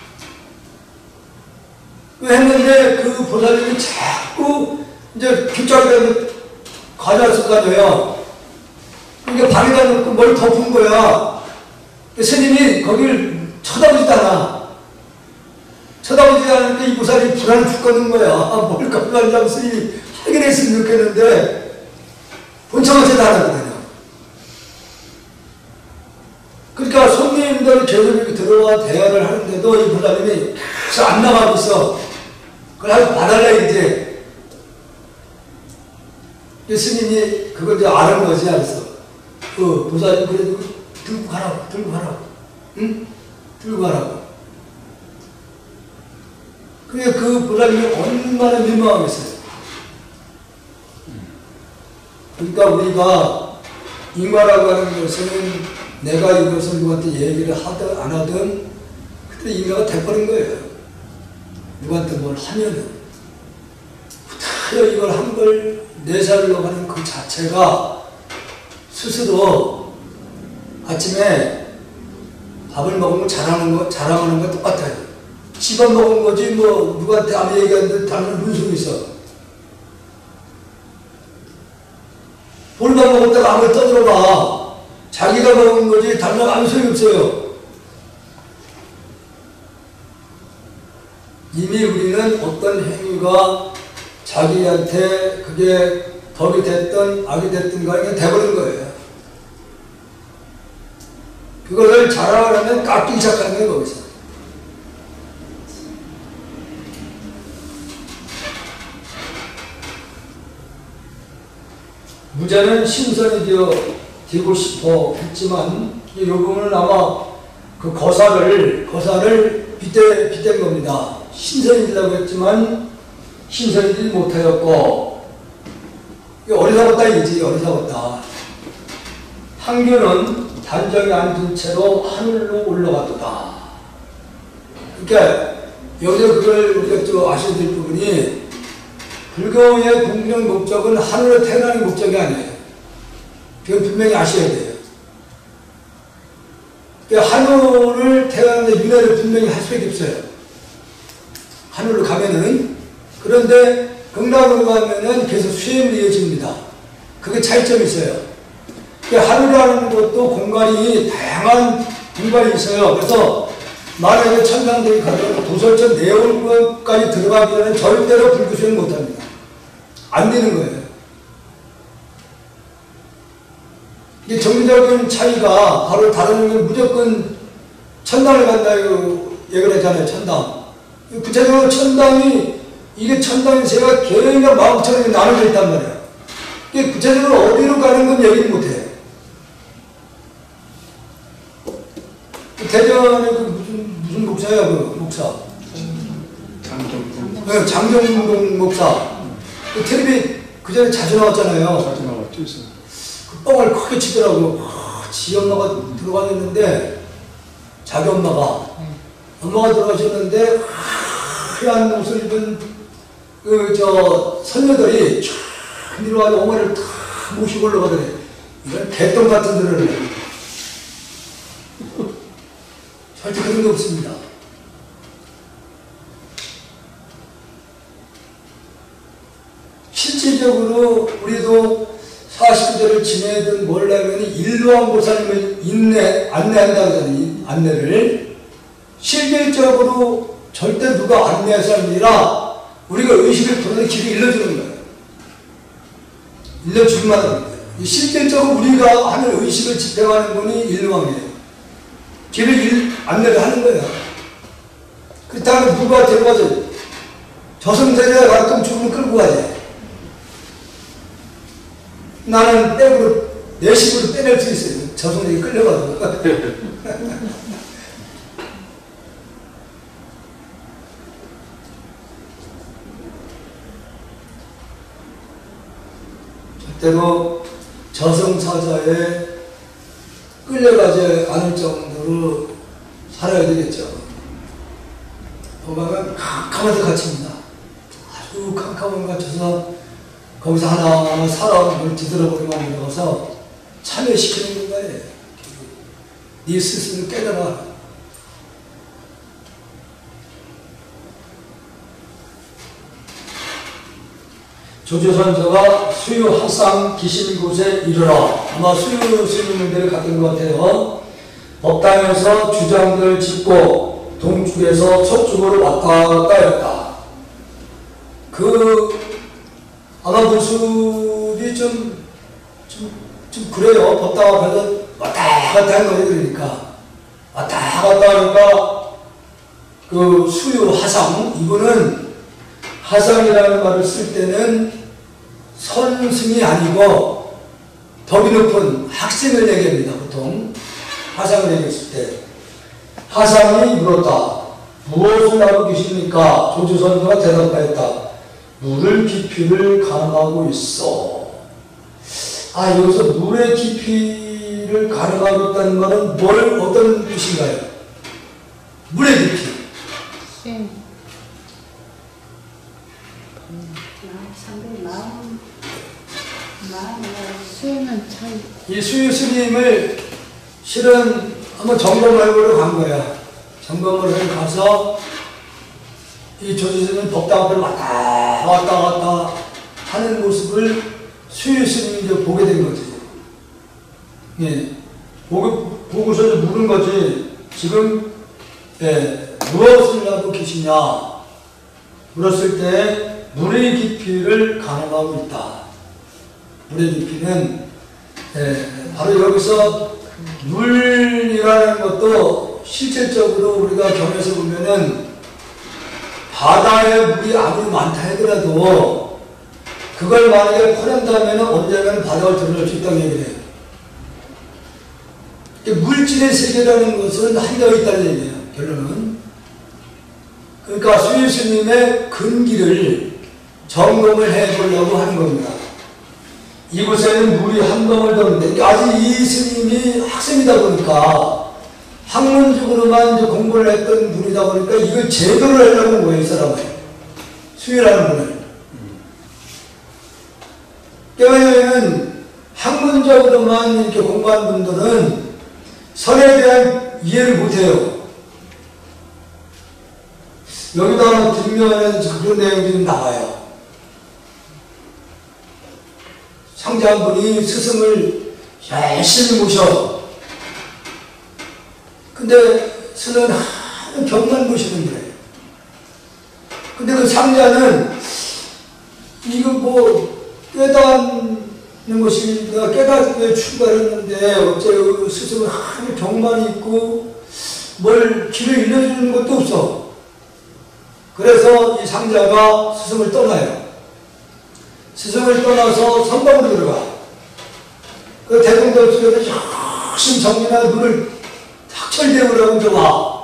했는데 그 보살님이 자꾸 이제 뒷자리에 가져왔을 거 아니에요. 그러니까 방에다 놓고 뭘 덮은 거야. 스님이 거길 쳐다보지도 않아. 쳐다보지 않으니까 이 보살이 불안을 죽거든 거야. 뭘 갖고 가려고 스님이 하긴 했으면 좋겠는데 본청한테도 안 하거든요. 그러니까 손님들이 계속 이렇게 들어와 대화를 하는데도 이 보살님이 계속 안 나가고 있어. 그걸 하고 봐달라 이제. 스님이 그걸 이제 아는 거지, 알았어. 그 보살님 그래도 들고 가라고. 응? 들고 가라고. 그게 그 보살님이 얼마나 민망하겠어요. 그러니까 우리가 인과라고 하는 것은 내가 이것을 누구한테 얘기를 하든 안 하든 그때 인과가 돼버린 거예요. 누구한테 뭘 하면은 후타여 이걸 한 걸 내살려고 하는 그 자체가 스스로 아침에 밥을 먹으면 자랑하는 거 똑같아요. 집안 먹은 거지 뭐 누구한테 아무 얘기하는데 다른 무슨 소리 있어. 볼밥 먹었다가 아무리 떠들어봐. 자기가 먹은 거지 다른 사람 아무 소리 없어요. 이미 우리는 어떤 행위가 자기한테 그게 덕이 됐든 악이 됐든 간에 돼버린 거예요. 그거를 자랑하려면 깎기 시작하는 거예요, 거기서. 무자는 신선이 되고 싶어 했지만 이 부분은 아마 그 거사를 빗댄 겁니다. 신선이 되려고 했지만 신선이 되지 못하였고 어리석었다 이지 어리석었다. 황교는 단정에 앉은 채로 하늘로 올라갔다. 그러니까 여기서 그걸 우리가 아셔야 될 부분이 불교의 공적 목적은 하늘에 태어나는 목적이 아니에요. 그건 분명히 아셔야 돼요. 그러니까 하늘을 태어나는데 윤회를 분명히 할 수밖에 없어요. 하늘로 가면은. 그런데 극락으로 가면은 계속 수행으로 이어집니다. 그게 차이점이 있어요. 그러니까 하늘이라는 것도 공간이 다양한 공간이 있어요. 그래서 만약에 천상들이 가면 도설천 내원까지 들어가기 전에 절대로 불교 수행 못합니다. 안 되는 거예요. 이게 정리적인 차이가 바로 다른 건 무조건 천당을 간다고 얘기를 하잖아요. 천당. 구체적으로 천당이 이게 천당이 제가 개인과 마음처럼 나눠져 있단 말이에요. 이게 구체적으로 어디로 가는 건 얘기를 못해요. 대전에 무슨 목사야, 그 목사? 장정동 목사. 그 텔레비 그 전에 자주 나왔잖아요. 자주 나왔죠. 그 뻥을 크게 치더라고. 지 엄마가 들어가셨는데, 자기 엄마가 들어가셨는데, 하얀 옷을 입은 선녀들이 쫙 내려와서 어머니를 다 모시고 올라가더래. 이건 개똥 같은 들을 절대 그런 게 없습니다. 실질적으로 우리도 49절을 지내든 뭘 하면 일루왕보살님을 안내한다고 하잖아요. 안내를. 실질적으로 절대 누가 안내할 사람이 아니라 우리가 의식을 통해서 길을 일러주는 거예요. 일러주기만 하는 거예요. 실질적으로 우리가 하는 의식을 집행하는 분이 일루왕이에요. 길을 안내를 하는 거예요. 그 다음에 누가 데려가서 저승사자가 가끔 죽으면 끌고 가지. 나는 백으로 내 식으로 빼낼 수 있어요. 저승사자가 끌려가도. 절대로 저승사자에 끌려가지 않을 정도로 살아야 되겠죠. 보면 캄캄한 데 갇힙니다. 아주 캄캄한 데 갇혀서 거기서 하나하나 사람을 뒤돌아보게 만들어서 참여시키는 거예요. 네 스스로 깨달아. 조조선서가 수유합상 기신 곳에 이르러 아마 수유 스님들이 갔던 것 같아요. 법당에서 주장들을 짓고 동쪽에서 서쪽으로 왔다 갔다 했다. 아마 모습이 좀 그래요. 법당 앞에서 왔다 갔다 한 거예요. 그러니까 왔다 갔다 하니까 그 수유 하상, 이거는 하상이라는 말을 쓸 때는 선승이 아니고 덕이 높은 학생을 얘기합니다. 보통 하상을 얘기했을 때 하상이 물었다. 무엇을 하고 계십니까? 조조선서가 대답하였다. 물의 깊이를 가늠하고 있어. 여기서 물의 깊이를 가늠하고 있다는 말은 어떤 뜻인가요? 물의 깊이. 상대 마음 수행은 차이. 이 수유 스님을 실은 한번 점검을 해보러 간 거야. 점검을 해 가서 이 조지스는 법당 앞에 왔다 하는 모습을 수유 스님이 이제 보게 된 거지. 예. 보고서 물은 거지. 지금, 예, 무엇을 하고 계시냐? 물었을 때, 물의 깊이를 가늠하고 있다. 물의 깊이는, 예, 바로 여기서 물이라는 것도 실질적으로 우리가 경에서 보면은 바다에 물이 아무리 많다 하더라도 그걸 만약에 퍼낸다면 언젠가는 바다를 드러낼 수 있다는 얘기예요. 물질의 세계라는 것은 한정이 있다는 얘기예요. 결론은. 그러니까 수유 스님의 근기를 점검을 해보려고 하는 겁니다. 이곳에는 물이 한 방울 더 없는데 아직 이 스님이 학생이다 보니까 학문적으로만 이제 공부를 했던 분이다 보니까 이걸 제대로 하려고 한 거예요, 이 사람은. 수유라는 분을. 왜냐하면 학문적으로만 이렇게 공부한 분들은 선에 대한 이해를 못해요. 여기다 뒷면에서 그런 내용들이 나와요. 상자 한 분이 스승을 열심히 모셔. 근데 스승은 하는 벽만 모시는 거예요. 근데 그 상자는 이거 뭐 깨닫는 것이 내가 깨닫게 출발했는데 어째 그 스승은 하는 벽만 있고 뭘 길을 일러주는 것도 없어. 그래서 이 상자가 스승을 떠나요. 스승을 떠나서 선방으로 들어가. 그 대동들 속에서 열심히 정리나 눈을 학철대우라고 이제 와.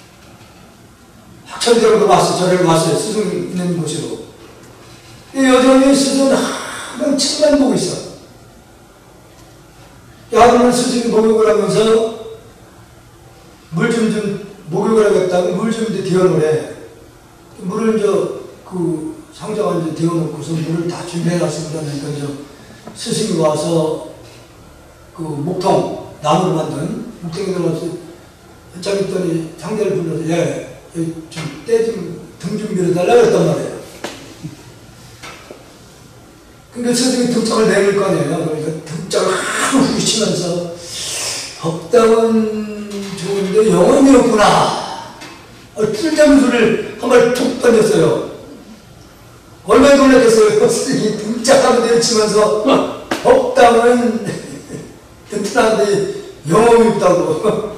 학철대우로 왔어. 저를 왔어요. 스승 있는 곳으로. 여전히 스승은 항상 책만 보고 있어. 야구는 스승이 목욕을 하면서 물 좀 목욕을 하겠다고 물 좀 이제 데워놓으래. 물을 이제 그 상자가 이제 데워놓고서 물을 다 준비해놨습니다. 그러니까 이제 스승이 와서 그 목통, 나무로 만든 목통에 들어가서 한참 있더니 상자를 불러서 예, 좀 때 좀 등 좀 밀어달라고 했단 말이에요. 그러니까 스승이 등짝을 내릴 거 아니에요. 그러니까 등짝을 하루 후치면서 법당은 좋은데 영혼이 없구나. 쓸데없는 소리를 한 발 툭 던졌어요. 얼마나 놀랐겠어요. 스승이 등짝하고 내리치면서 법당은 튼튼한데 영혼이 없다고.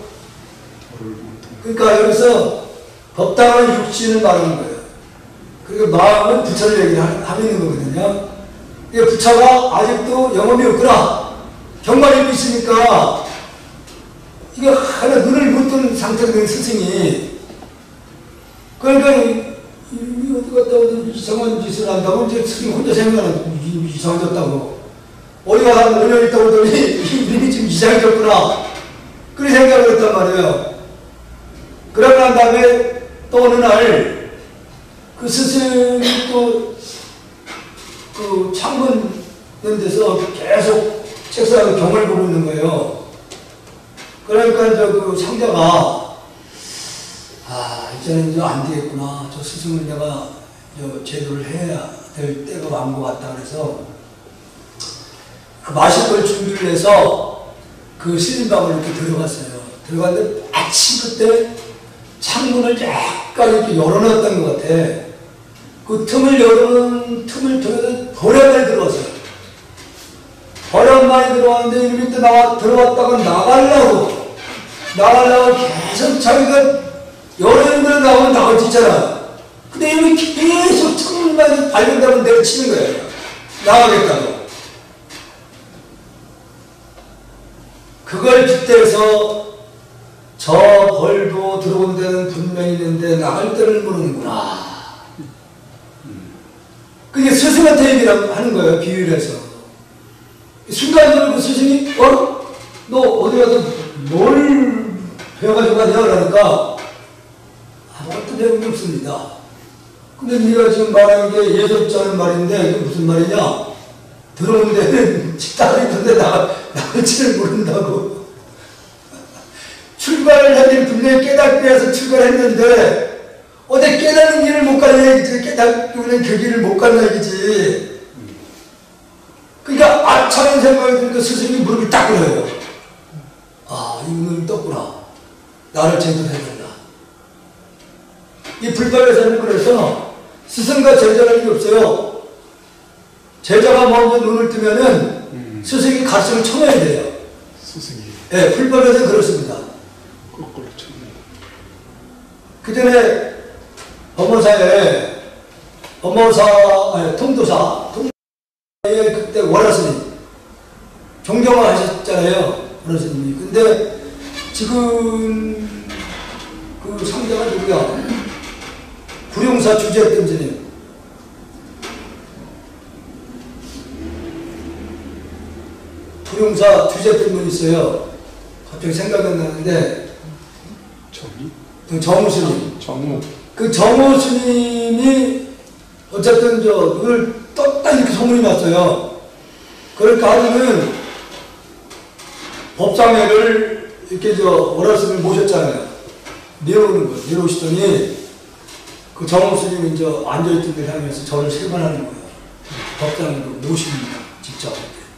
그러니까 여기서 법당은 육신을 말하는 거예요. 그리고 마음은 부처를 얘기하고 있는 거거든요. 부처가 아직도 영혼이 없구나. 경만이 있으니까 이게 하나 눈을 못 뜨는 상태가 된 스승이 그러니까 어디 갔다 오든 이상한 짓을 한다고 이제 스승이 혼자 생각하는 이상해졌다고. 어디 가서 5년 있다 오더니 이름이 좀 이상해졌구나. 그렇게 생각을 했단 말이에요. 그러고 난 다음에 또 어느 날 그 스승이 또 그 창문 있는 데서 계속 책상에 경을 보고 있는 거예요. 그러니까 이제 그 상자가 이제는 이제 안 되겠구나. 저 스승을 내가 제도를 해야 될 때가 온 것 같다. 그래서 그 마실 걸 준비를 해서 그 스님방을 이렇게 들어갔어요. 들어갔는데 마침 그때 창문을 약간 이렇게 열어놨던 것 같아. 그 틈을 열어놓은 틈을 통해서 보란만이 들어왔어요. 보란만이 들어왔는데 이 밑에 들어왔다가 나가려고 계속 자기가 열어놓은 대로 나오면 나올 수 있잖아. 근데 이미 계속 틈만 발견되면 내려치는 거예요. 나가겠다고. 그걸 빗대서 저 벌도 들어온 데는 분명히 있는데 나갈 때를 모르는구나. 그게 스승한테 얘기를 하는 거예요. 비유를 해서. 순간적으로 그 스승이 너 어디 가서 뭘 배워가지고 가냐 그러니까 아무것도 배운 게 없습니다. 근데 네가 지금 말하는 게 예전지 않은 말인데 그게 무슨 말이냐. 들어온 데는 식당이 있는데 나갈지를 모른다고. 출가를 하긴 분명히 깨닫기 위해서 출가를 했는데 어디 깨닫는 길을 못 가냐 이기지. 깨닫는 그 길을 못 갔나 이기지. 그러니까 아차는 생각이 드니까 스승이 무릎을 딱 꿇어요. 아, 이 눈을 떴구나. 나를 제대로 해야 된다. 이 불법에서는 그래서 스승과 제자라는 게 없어요. 제자가 먼저 눈을 뜨면은 스승이 가르침을 쳐내야 돼요. 스승이 예, 불법에서는 그렇습니다. 거꾸로 쳤네. 그 전에 통도사에 그때 월화스님 존경을 하셨잖아요. 월화스님이. 근데 지금 그 상자가 누구야? 구룡사 주제했던 스님. 구룡사 주제했던 분 있어요. 갑자기 생각이 안 나는데 저기 정우 스님. 정우 그 정우 스님이 어쨌든 눈을 떴다 이렇게 소문이 났어요. 그러니까 하루는 법상회를 이렇게 월화스님을 모셨잖아요. 내려오는 거예요. 내려오시더니 그 정우 스님이 앉아있던 데를 향해서 저를 세관하는 거예요. 법상회로 모십니다. 직접.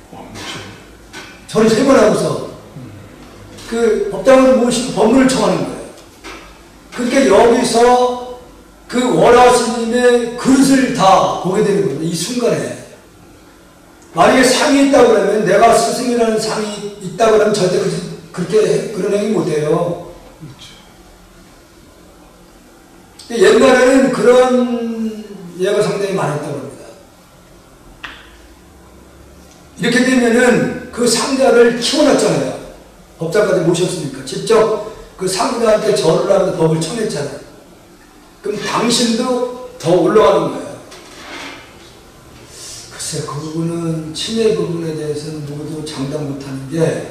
저를 세관하고서 그 법당으로 모시고 법문을 청하는 거예요. 그러니까 여기서 그 월화스님의 그릇을 다 보게 되는 겁니다. 이 순간에. 만약에 상이 있다고 그러면 내가 스승이라는 상이 있다고 그러면 절대 그런 행위 못해요. 옛날에는 그런 예가 상당히 많았다고 합니다. 이렇게 되면은 그 상자를 키워놨잖아요. 법당까지 모셨으니까. 직접 그 상자한테 절을 하면서 법을 청했잖아요. 그럼 당신도 더 올라가는 거예요. 글쎄, 그 부분은 친애 부분에 대해서는 누구도 장담 못하는 게,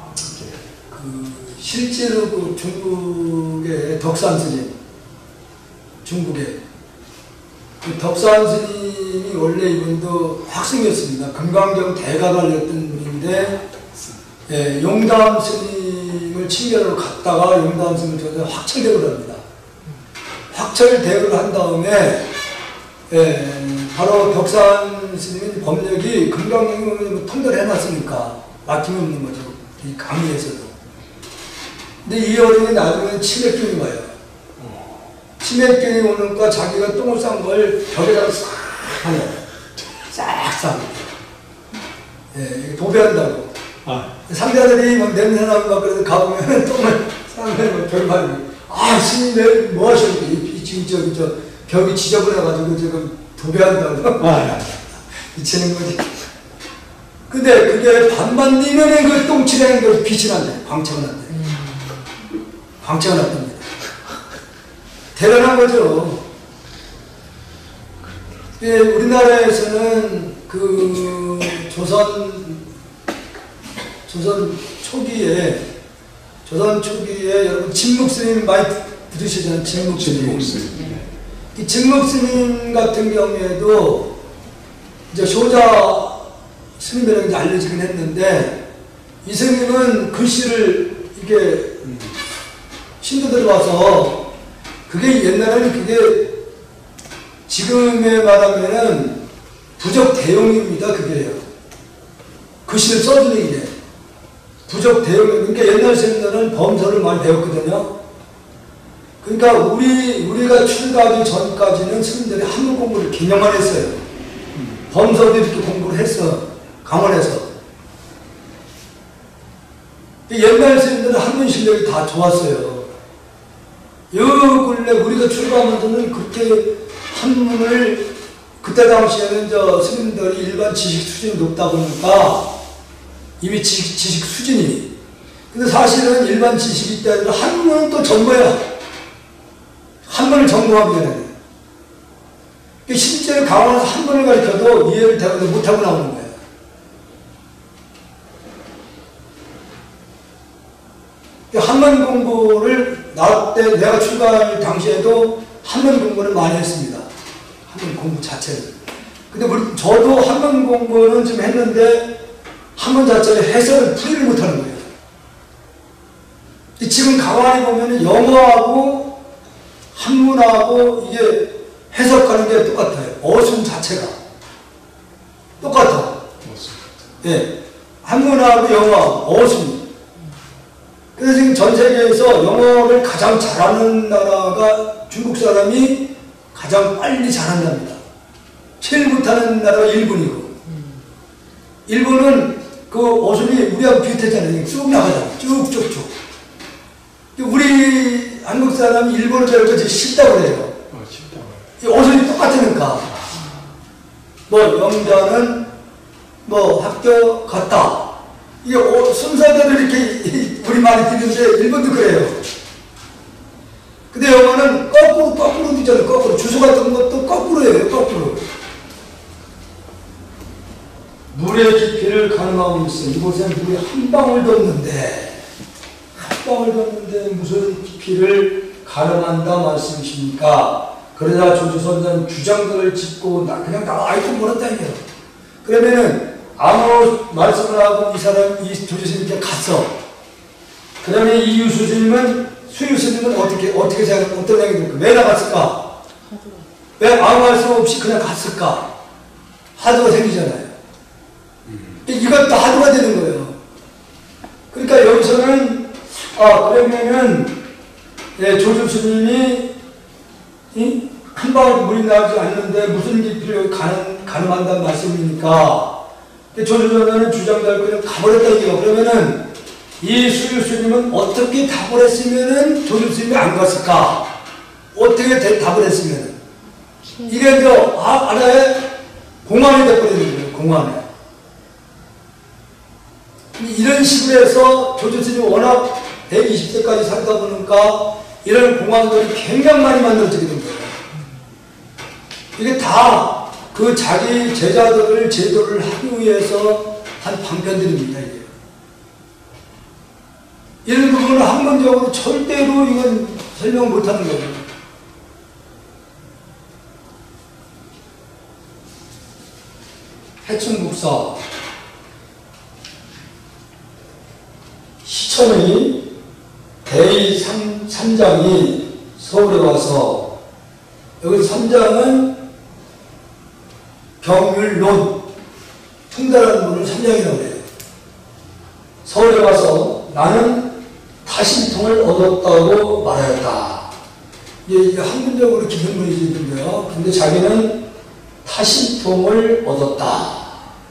실제로 그 중국의 덕산 스님, 중국의 그 덕산 스님이 원래 이분도 학생이었습니다. 금강경 대가를 했던 분인데, 예, 용담 스님을 친결로 갔다가 용담 스님을 저한테 확철대우를 합니다. 확철대우를 한 다음에, 예, 바로 덕산 스님은 법력이 금강경을 통달을 해놨으니까 막힘없는 거죠. 이 강의에서도. 근데 이 어른이 나중에 치매병이 와요. 치매병이 오니까 자기가 똥을 싼 걸 벽에다가 싹 하네. 싹. 예, 도배한다고. 상자들이 막 냄새나고 막 그래서 가보면 똥을 싸면 별말이. 아, 스님, 뭐 하셨는데? 지금 저 벽이 지저분해가지고 지금 도배한다고. 미치는 거지. 근데 그게 반만 니면은 그 똥칠하는 걸 빛이 난대. 광채가 난대. 광채가 났답니다. 대단한 거죠. 예, 우리나라에서는 그 조선 초기에 여러분 진묵스님 많이 들으시잖아요. 진묵스님. 이 진묵스님 같은 경우에도 이제 효자 스님이라고 이제 알려지긴 했는데, 이 스님은 글씨를 이게 신도들이 와서, 그게 옛날에는 그게 지금에 말하면은 부적 대용입니다. 그게요. 글씨를 써주는 게 부적 대용. 그러니까 옛날 스님들은 범서를 많이 배웠거든요. 그러니까 우리가 출가하기 전까지는 스님들이 한문 공부를 개념만 했어요. 범서도 이렇게 공부를 했어. 강원에서. 옛날 스님들은 한문 실력이 다 좋았어요. 요 근래 우리가 출가하면서는 그렇게 한문을, 그때 당시에는 스님들이 일반 지식 수준이 높다 보니까 이미 지식 수준이. 근데 사실은 일반 지식이 있다 해도 한문은 또 전부야. 한문을 전공하기 전에. 실제로 강원에서 한문을 가르쳐도 이해를 대부분 못하고 나오는 거예요. 한문 공부를 나 때 내가 출가할 당시에도 한문 공부를 많이 했습니다. 한문 공부 자체를. 근데 저도 한문 공부는 좀 했는데 한문 자체를 해석을 풀이를 못하는 거예요. 지금 가만히 보면 영어하고 한문하고 이게 해석하는 게 똑같아요. 어순 자체가 똑같아. 예, 한문하고 영어하고 어순이. 그래서 지금 전 세계에서 영어를 가장 잘하는 나라가 중국 사람이 가장 빨리 잘한답니다. 제일 못하는 나라가 일본이고, 일본은 그 어순이 우리하고 비슷했잖아요. 쭉 나가잖아. 쭉쭉쭉. 우리 한국 사람이 일본어 배울 때 쉽다고 그래요. 쉽다고. 어순이 똑같으니까. 뭐 영자는 뭐 학교 갔다. 이게 순서대로 이렇게 우리 많이 듣는데 일본도 그래요. 근데 영어는 거꾸로 듣잖아요. 거꾸로. 주소 같은 것도 거꾸로 해요. 거꾸로. 물의 깊이를 가늠하고 있어. 이곳에 물이 한 방울도 없는데, 한 방울도 없는데 무슨 깊이를 가늠한다 말씀이십니까? 그러자 조조선자는 주장들을 짚고 그냥 아이고 몰았다 이거예요. 그러면은 아무 말씀을 하고 이 조조스님께 갔어. 그러면 이 유수스님은 수유스님은 어떻게 생각, 어떤 생각이 들까? 왜 나갔을까? 왜 아무 말씀 없이 그냥 갔을까? 하도가 생기잖아요. 이것도 하도가 되는 거예요. 그러니까 여기서는 그러면은 조조스님이 한 방울 물이 나오지 않는데 무슨 깊이를 가늠한다는 말씀이니까 조조전자는 주장될 그냥 가버렸다 이게요. 그러면은 이 수유스님은 어떻게 답을 했으면은 조조스님이 안 갔을까? 어떻게 답을 했으면은 이게 이제 하나의 공안이 돼버리는 거예요. 공안에. 이런 식으로 해서 조조스님이 워낙 120세까지 살다 보니까 이런 공안들이 굉장히 많이 만들어지게 된 거예요. 이게 다 그 자기 제자들을 제도를 하기 위해서 한 방편들입니다. 이게. 이런 부분은 학문적으로 절대로 이건 설명 못하는 거예요. 해충국사 시천의 대의 3장이 서울에 와서 여기 3장은 경율론 통달하는 분을 3장이라고 해요. 서울에 와서 나는 타신통을 얻었다고 말하였다. 이게 학문적으로 깊은 분이 있는데요. 근데 자기는 타신통을 얻었다.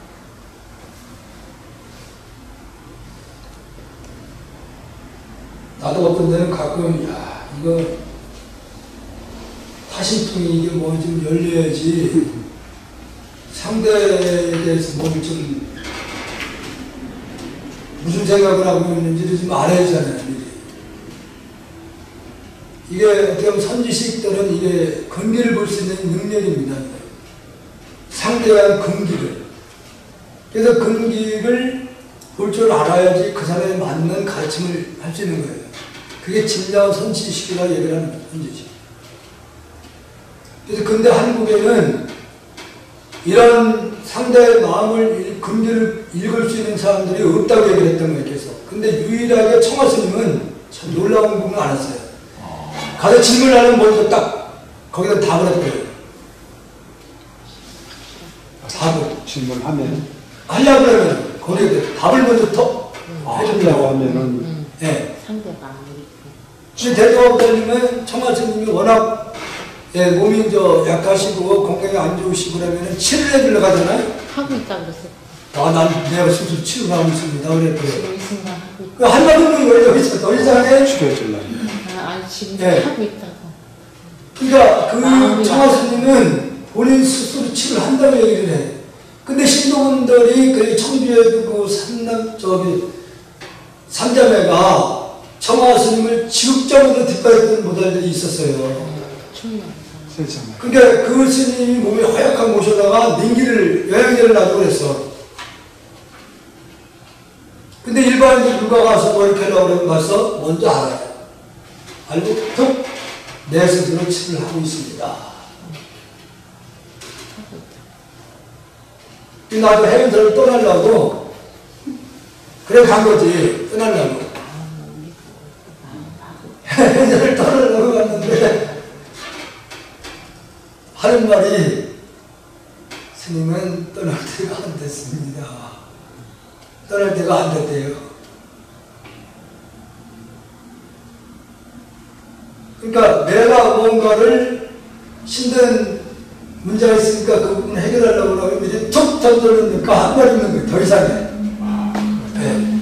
나도 어떤 데는 가끔 이거 타신통이 이게 뭐 좀 열려야지 상대에 대해서 뭘 좀 무슨 생각을 하고 있는지를 좀 알아야 하잖아요. 이게 어떻게 보면 선지식들은 이게 근기를 볼 수 있는 능력입니다. 상대한 근기를. 그래서 근기를 볼 줄 알아야지 그 사람에 맞는 가르침을 할 수 있는 거예요. 그게 진짜 선지식이라고 얘기를 하는 선지식. 그래서 근데 한국에는 이런 상대의 마음을, 근기를 읽을 수 있는 사람들이 없다고 얘기를 했던 거예요, 계속. 근데 유일하게 청하 스님은 참 놀라운 부분을 알았어요. 가서 질문하면 먼저 딱 거기다 답을 했대요. 답을. 질문하면? 하려고 그러면 거기에 답을 먼저 더 해주려고 하면은. 예. 상대가 근데 대도합자님은 청하 스님이 워낙 몸이 약하시고 건강이 안 좋으시고 그러면 치료를 해주려고 하잖아요. 하고 있다고 그랬어요. 난 내가 스스로 치료하고 있습니다. 그랬고요. 지금 이 순간 하고 있다. 그 한마디는 왜 여기서 더 이상해? 치료해주려고. 아니 지금 네. 하고 있다고. 그러니까 그 청하 스님은 본인 스스로 치료를 한다고 얘기를 해. 근데 신도분들이 그 청주에도 그 삼자매가 청하 스님을 지극적으로 뒷바라지는 모델들이 있었어요. 세상에. 그러니까 그 스님이 몸이 허약한 모셔다가 여행기를 놔두고 그랬어. 근데 일반인들 누가 가서 뭐 이렇게 하려고 그러면 가서 먼저 알아요. 알고 툭 내 스스로 치료를 하고 있습니다. 나도 해운대를 떠나려고 그래 간 거지. 떠나려고. 해전을 떠나려고 갔는데 하는 말이 스님은 떠날 때가 안 됐습니다. 떠날 때가 안 됐대요. 그러니까 내가 뭔가를 힘든 문제가 있으니까 그 부분을 해결하려고 하면 이제 툭 던져놓으니까 한 말 있는 거예요. 더 이상해. 네.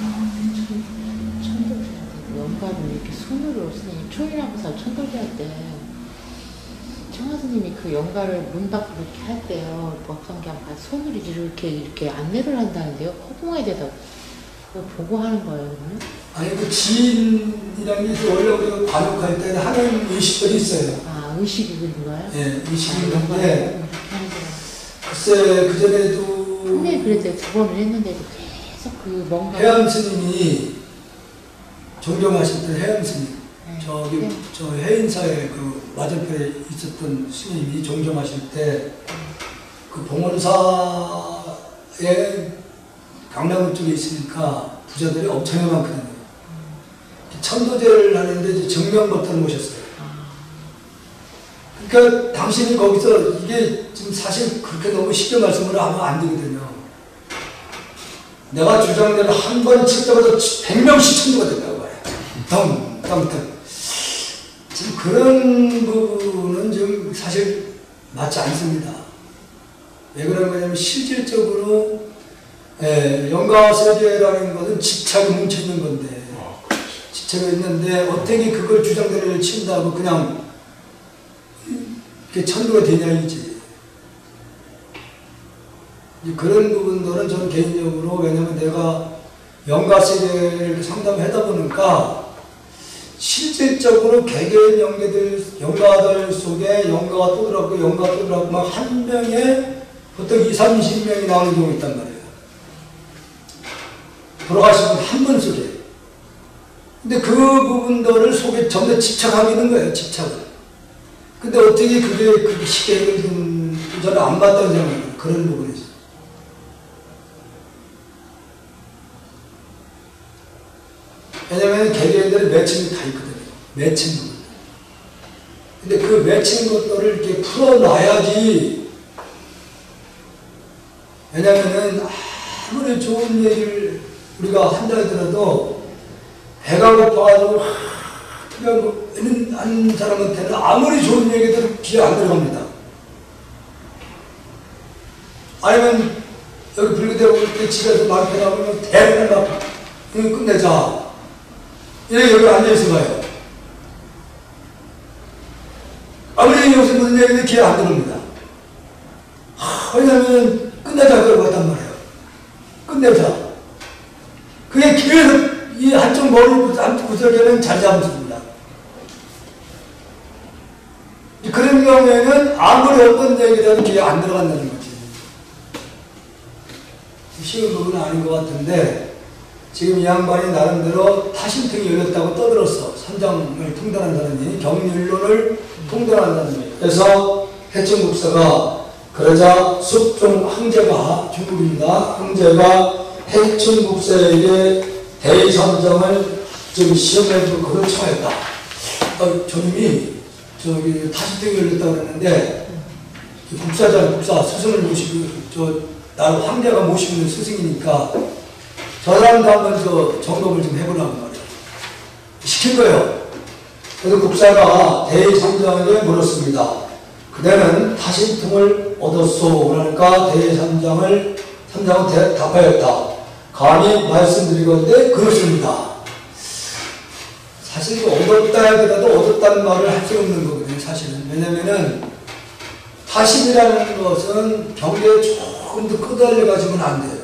영가를 이렇게 손으로 스님 초일하고서 천도제 할 때 청하 스님이 그 영가를 문 밖으로 이렇게 할 때요 법성경 손으로 이렇게 안내를 한다는데요. 허공에대다 그거 보고 하는 거예요, 그러면? 아니 그 지인이라는 게 원래 우리가 관역할 때는 하는 의식들이 있어요. 아 의식이 그런가요? 예, 의식이 아, 있는데 글쎄 그 전에도 근데 그랬대요. 2번을 했는데도 계속 그 뭔가 해암 스님이 존경하실 때 해암 스님 네. 저기 네. 저 해인사에 그 맞은편에 있었던 스님이 존경하실 때 그 봉원사에 강남구 쪽에 있으니까 부자들이 엄청 많거든요. 천도제를 하는데 이제 정명버터를 모셨어요. 그러니까 당신이 거기서 이게 지금 사실 그렇게 너무 쉽게 말씀을 하면 안 되거든요. 내가 주장대로 한 번 칠 때마다 100명씩 천도가 된다고 말해요. 덩덩덩. 지금 그런 부분은 좀 사실 맞지 않습니다. 왜 그런 거냐면 실질적으로 영가세제라는 것은 집착이 뭉쳐있는 건데 집착이 있는데 어떻게 그걸 주장대를 친다고 그냥 이렇게 천도가 되냐이지. 그런 부분들은 저는 개인적으로 왜냐면 내가 영가세제를 상담하다 보니까 실질적으로 개개인 영가들 속에 영가가 또 들어가고 영가가 또 들어가고 막 한 명에 보통 20, 30명이 나오는 경우가 있단 말이에요. 돌아가신 분 한 분 속에. 근데 그 부분들을 속에 전부 집착하고 있는 거예요, 집착을. 근데 어떻게 그게 그렇게 쉽게 해결된, 저는 안 맞다는 생각이에요. 그런 부분에서. 왜냐면 개개인들의 매칭이 다 있거든요. 매칭 부분. 근데 그 매칭 것들을 이렇게 풀어놔야지. 왜냐면은 아무리 좋은 얘기를 우리가 한다 하더라도 배가 고파가지고 그냥 한 사람한테는 아무리 좋은 얘기도 귀에 안 들어갑니다. 아니면 여기 불교대 올 때 집에서 남편하고 그냥 대단히 막 끝내자. 이렇게 여기 앉아있어 봐요. 아무리 여기서 무슨 얘기도 귀에 안 들어옵니다. 왜냐면 끝내자 그러고 했단 말이에요. 끝내자. 그게 계속 이 한쪽 머리 구석에는 잘 잡습니다. 그런 경우에는 아무리 어떤 얘기라도 귀에 안 들어간다는 거지. 쉬운 부분은 아닌 것 같은데 지금 이 양반이 나름대로 타심통이 열렸다고 떠들었어. 선장을 통달한 사람이 경륜론을 통달한 사람이. 그래서 해충국사가 그러자 숙종 황제가 중국입니다. 황제가 해충국사에게 대의선정을 좀 시험해보고 그걸 청했다. 저님이 저기 타심통이 열렸다고 그랬는데 국사 스승을 모시고 나를 황제가 모시는 스승이니까 저 사람도 한번 점검을 좀 해보라고 말이야. 시킨 거예요. 그래서 국사가 대의선장에게 물었습니다. 그대는 타심통을 얻었소. 그러니까 대의선장은 답하였다. 감히 말씀드리건대 그렇습니다. 사실 얻었다 하더라도 얻었다는 말을 할 수 없는 거거든요. 사실은. 왜냐면은 타심이라는 것은 경계에 조금 더 끄달려 가지고는 안 돼요.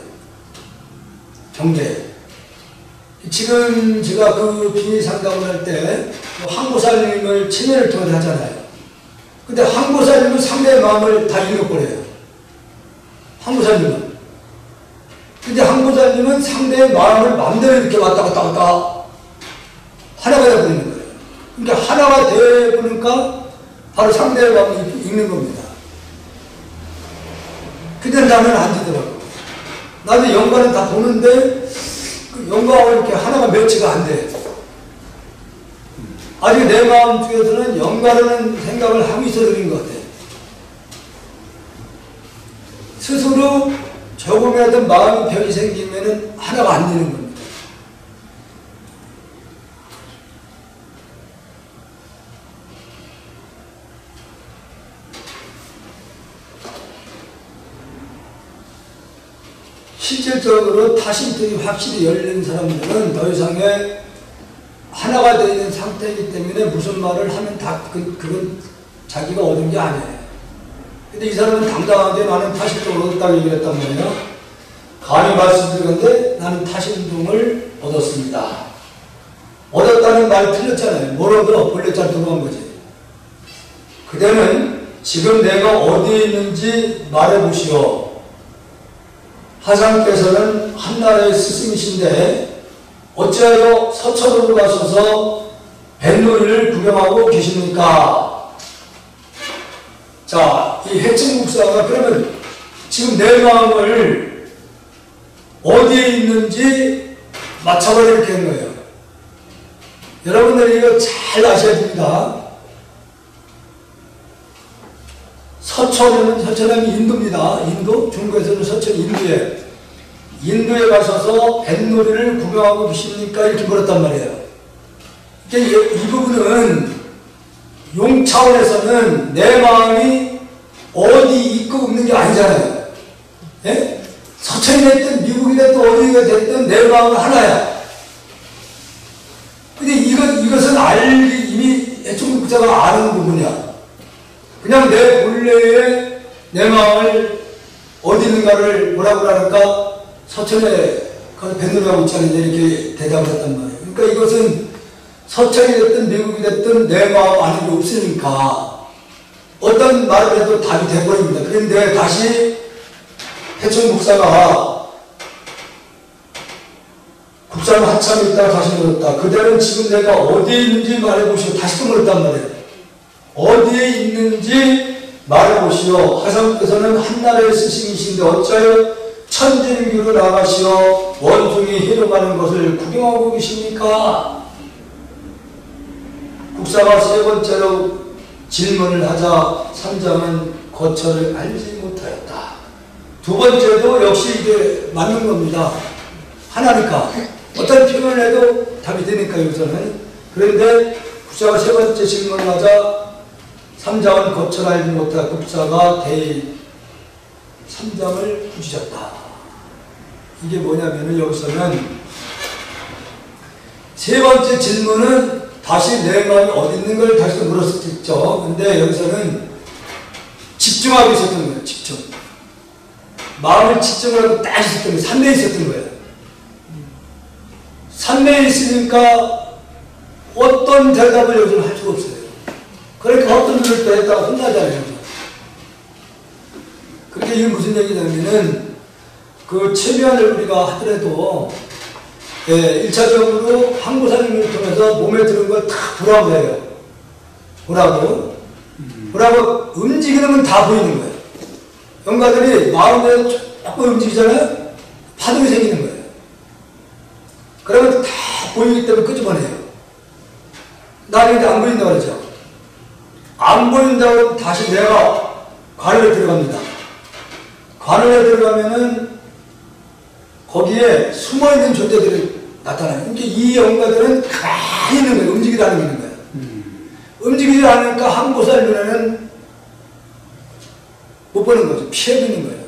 경계. 지금 제가 그 비밀 상담을 할 때 황보살님을 체면을 통해 하잖아요. 근데 황보살님은 상대의 마음을 다 잃어버려요. 황보살님은. 근데 황보살님은 상대의 마음을 마음대로 이렇게 왔다 갔다 갔다 하나가 되어버리는 거예요. 그러니까 하나가 되어보니까 바로 상대의 마음이 읽는 겁니다. 근데 나는 안 되더라고. 나도 영가는 다 보는데 그 영가하고 이렇게 하나가 매치가 안 돼. 아직 내 마음 중에서는 영가라는 생각을 하고 있어 그런 것 같아요. 스스로 조금이라도 마음이 벽이 생기면은 하나가 안 되는 겁니다. 실질적으로 타심들이 확실히 열린 사람들은 더 이상의 하나가 되어 있는 상태이기 때문에 무슨 말을 하면 다 그건 자기가 얻은 게 아니에요. 근데 이 사람은 당당하게 나는 타심을 얻었다고 얘기를 했단 말이에요. 감히 말씀드리는데 나는 타심을 얻었습니다. 얻었다는 말 틀렸잖아요. 뭘 얻어? 본래 잘 들어간 거지. 그대는 지금 내가 어디에 있는지 말해보시오. 하상께서는 한나라의 스승이신데 어찌하여 서천으로 가셔서 뱃놀이를 구경하고 계십니까? 자, 이 해충국사가 그러면 지금 내 마음을 어디에 있는지 맞춰봐 이렇게 한 거예요. 여러분들 이거 잘 아셔야 됩니다. 서천은 인도입니다. 인도? 중국에서는 서천 인도에 가셔서 뱃놀이를 구경하고 계십니까? 이렇게 물었단 말이에요. 이 부분은 용 차원에서는 내 마음이 어디 있고 없는 게 아니잖아요. 예? 서천이 됐든 미국이 됐든 어디가 됐든 내 마음은 하나야. 근데 이것은 이미 애청국자가 아는 부분이야. 그냥 내 본래의 내 마음을 어디 있는가를 뭐라고 하니까 서천에 가서 뱃놀이하고 있지 않느냐 이렇게 대답을 했단 말이에요. 그러니까 이것은 서천이 됐든 미국이 됐든 내 마음 안에 없으니까 어떤 말을 해도 답이 돼버립니다. 그런데 다시 해충 목사가 국사를 한참 있다가 다시 물었다. 그대는 지금 내가 어디에 있는지 말해보시오. 다시 또 물었단 말이에요. 어디에 있는지 말해보시오. 하상께서는 한나라의 스승이신데 어찌하여 천진교로 나가시어 원숭이 희롱하는 것을 구경하고 계십니까? 국사가 세 번째로 질문을 하자 삼장은 거처를 알지 못하였다. 두 번째도 역시 이게 맞는 겁니다. 하나니까 어떤 표현을 해도 답이 되니까 여기서는. 그런데 국사가 세 번째 질문을 하자 삼장은 거처를 알지 못하여 국사가 대의 삼장을 부주셨다. 이게 뭐냐면은 여기서는 세 번째 질문은 다시 내 마음이 어디 있는 걸 다시 또 물었었죠. 근데 여기서는 집중하고 있었던 거예요. 집중. 마음을 집중을 하고 딱 있었던 거예요. 산내에 있었던 거예요. 산내에 있으니까 어떤 대답을 여기서는 할 수가 없어요. 그러니까 어떤 일을 또 했다가 혼나잖아요. 그게 이게 무슨 얘기냐면은 그 체면을 우리가 하더라도 1차적으로 항구사님을 통해서 몸에 드는 걸 다 보라고 해요. 보라고 움직이는 건 다 보이는 거예요. 영가들이 마음에 조금 움직이잖아요. 파동이 생기는 거예요. 그러면 다 보이기 때문에 끄집어내요. 나는 안 보인다고 그러죠. 안 보인다고 하면 다시 내가 관을에 들어갑니다. 관을에 들어가면은 거기에 숨어있는 존재들이 나타나요. 그러니까 이 영가들은 가만히 있는 거예요. 움직이지 않는 거예요. 움직이지 않으니까 항보살 눈에는 못 보는 거죠. 피해 있는 거예요.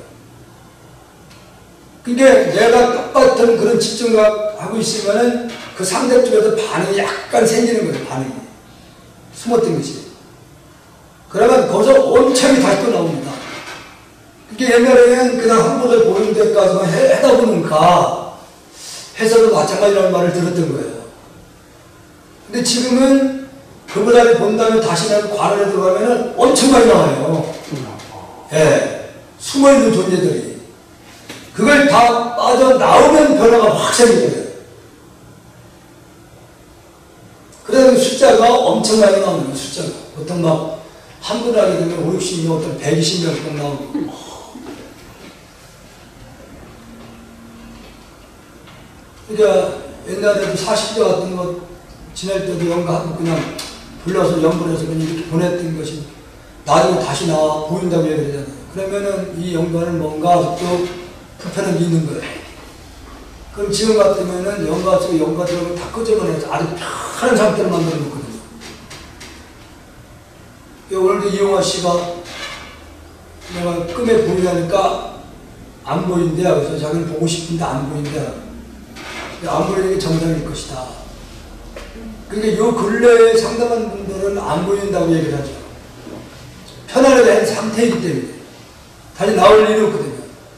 그러니까 내가 똑같은 그런 집중각 하고 있으면은 그 상대 쪽에서 반응이 약간 생기는 거예요. 반응이. 숨었던 것이. 그러면 거기서 온참이 다시 또 나옵니다. 그러니까 옛날에는 그냥 항보살 보이는 데까지만 해다 보니까 해서도 마찬가지라는 말을 들었던 거예요. 근데 지금은 그보다를 본 다음에 다시는 관원에 들어가면은 엄청 많이 나와요. 예. 숨어있는 존재들이. 그걸 다 빠져나오면 변화가 확 생기는 거예요. 그래서 숫자가 엄청 많이 나오는 거예요, 숫자가. 보통 막, 한 분 하게 되면 5, 60명, 어떤 120명 꼭 나오고. 그러니까 옛날에도 40대 같은 거 지낼 때도 영가하고 그냥 불러서 연분해서 그냥 이렇게 보냈던 것이 나중에 다시 나와 보인다고 얘기를 하잖아요. 그러면은 이 연관은 뭔가 아직도 불편한 게 있는 거예요. 그럼 지금 같으면은 연가 속에 연가 들어가면 다 끄집어내서 아주 편한 상태로 만들어 놓거든요. 오늘도 이용화 씨가 내가 끔에 보이려니까 안 보인대. 그래서 자기는 보고 싶은데 안 보인대. 안 보이는 게 정상일 것이다. 그러니까 요 근래에 상당한 분들은 안 보인다고 얘기를 하죠. 편안하게 한 상태이기 때문에 다시 나올 일이 없거든요.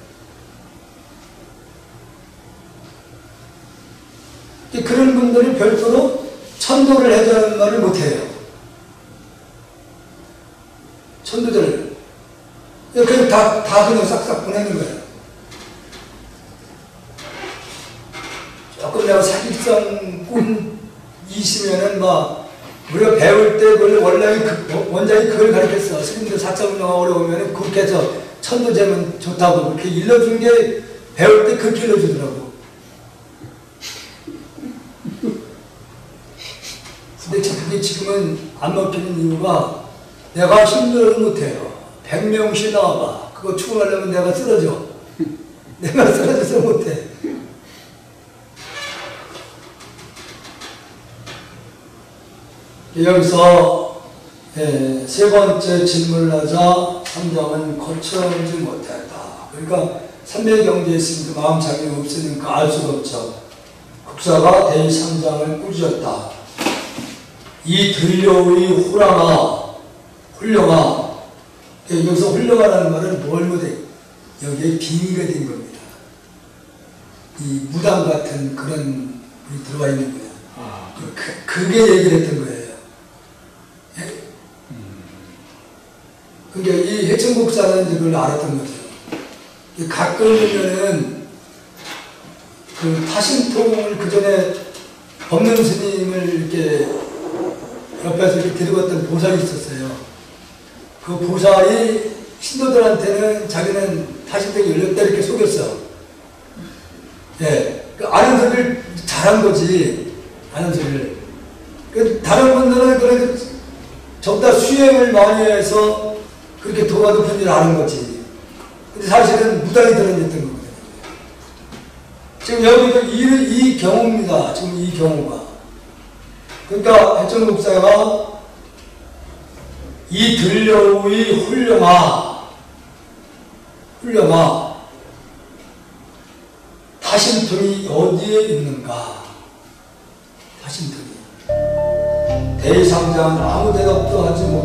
그런 분들이 별도로 천도를 해달라는 말을 못해요. 천도들 그냥 다 그냥 싹싹 보내는 거예요. 조금 내가 사기성 꿈이 있으면은 막 우리가 배울 때 원장이 그걸 가르쳤어. 스님들 사자운동가 어려우면 그렇게 해서 천도제면 좋다고 그렇게 일러준 게 배울 때 그렇게 일러주더라고. 근데 그게 지금은 안 먹히는 이유가 내가 힘들어도 못해요. 100명씩 나와봐. 그거 추구하려면 내가 쓰러져. 내가 쓰러져서 못해. 여기서 세 번째 질문을 하자 3장은 거쳐오지 못했다. 그러니까 삼매경제에 있으니까 마음 자격이 없으니까 알 수가 없죠. 국사가 대3장을 꾸짖었다. 이 들려의 훌륭아. 여기서 훌륭하라는 말은 뭘 못해? 여기에 빙의가 된 겁니다. 이 무당 같은 그런 불이 들어가 있는 거예요. 그게 얘기를 했던 거예요. 그러니까 이 해천국사는 그걸 알았던 거죠. 가끔 보면은 그 타신통을 그 전에 법능 스님을 이렇게 옆에서 이렇게 데리고 왔던 보살이 있었어요. 그 보살이 신도들한테는 자기는 타신통이 열렸다 이렇게 속였어. 그 아는 소리를 잘한 거지. 아는 소리를. 다른 분들은 그렇게 전부 다 수행을 많이 해서 그렇게 도가 높은 줄 아는 거지. 근데 사실은 무당이 들어있던 거거든요. 지금 여기도 이 경우입니다. 지금 이 경우가. 그러니까 해천국사가 이 들려의 훌륭아. 타신통이 어디에 있는가? 타신통이. 대상자는 아무 대답도 하지 못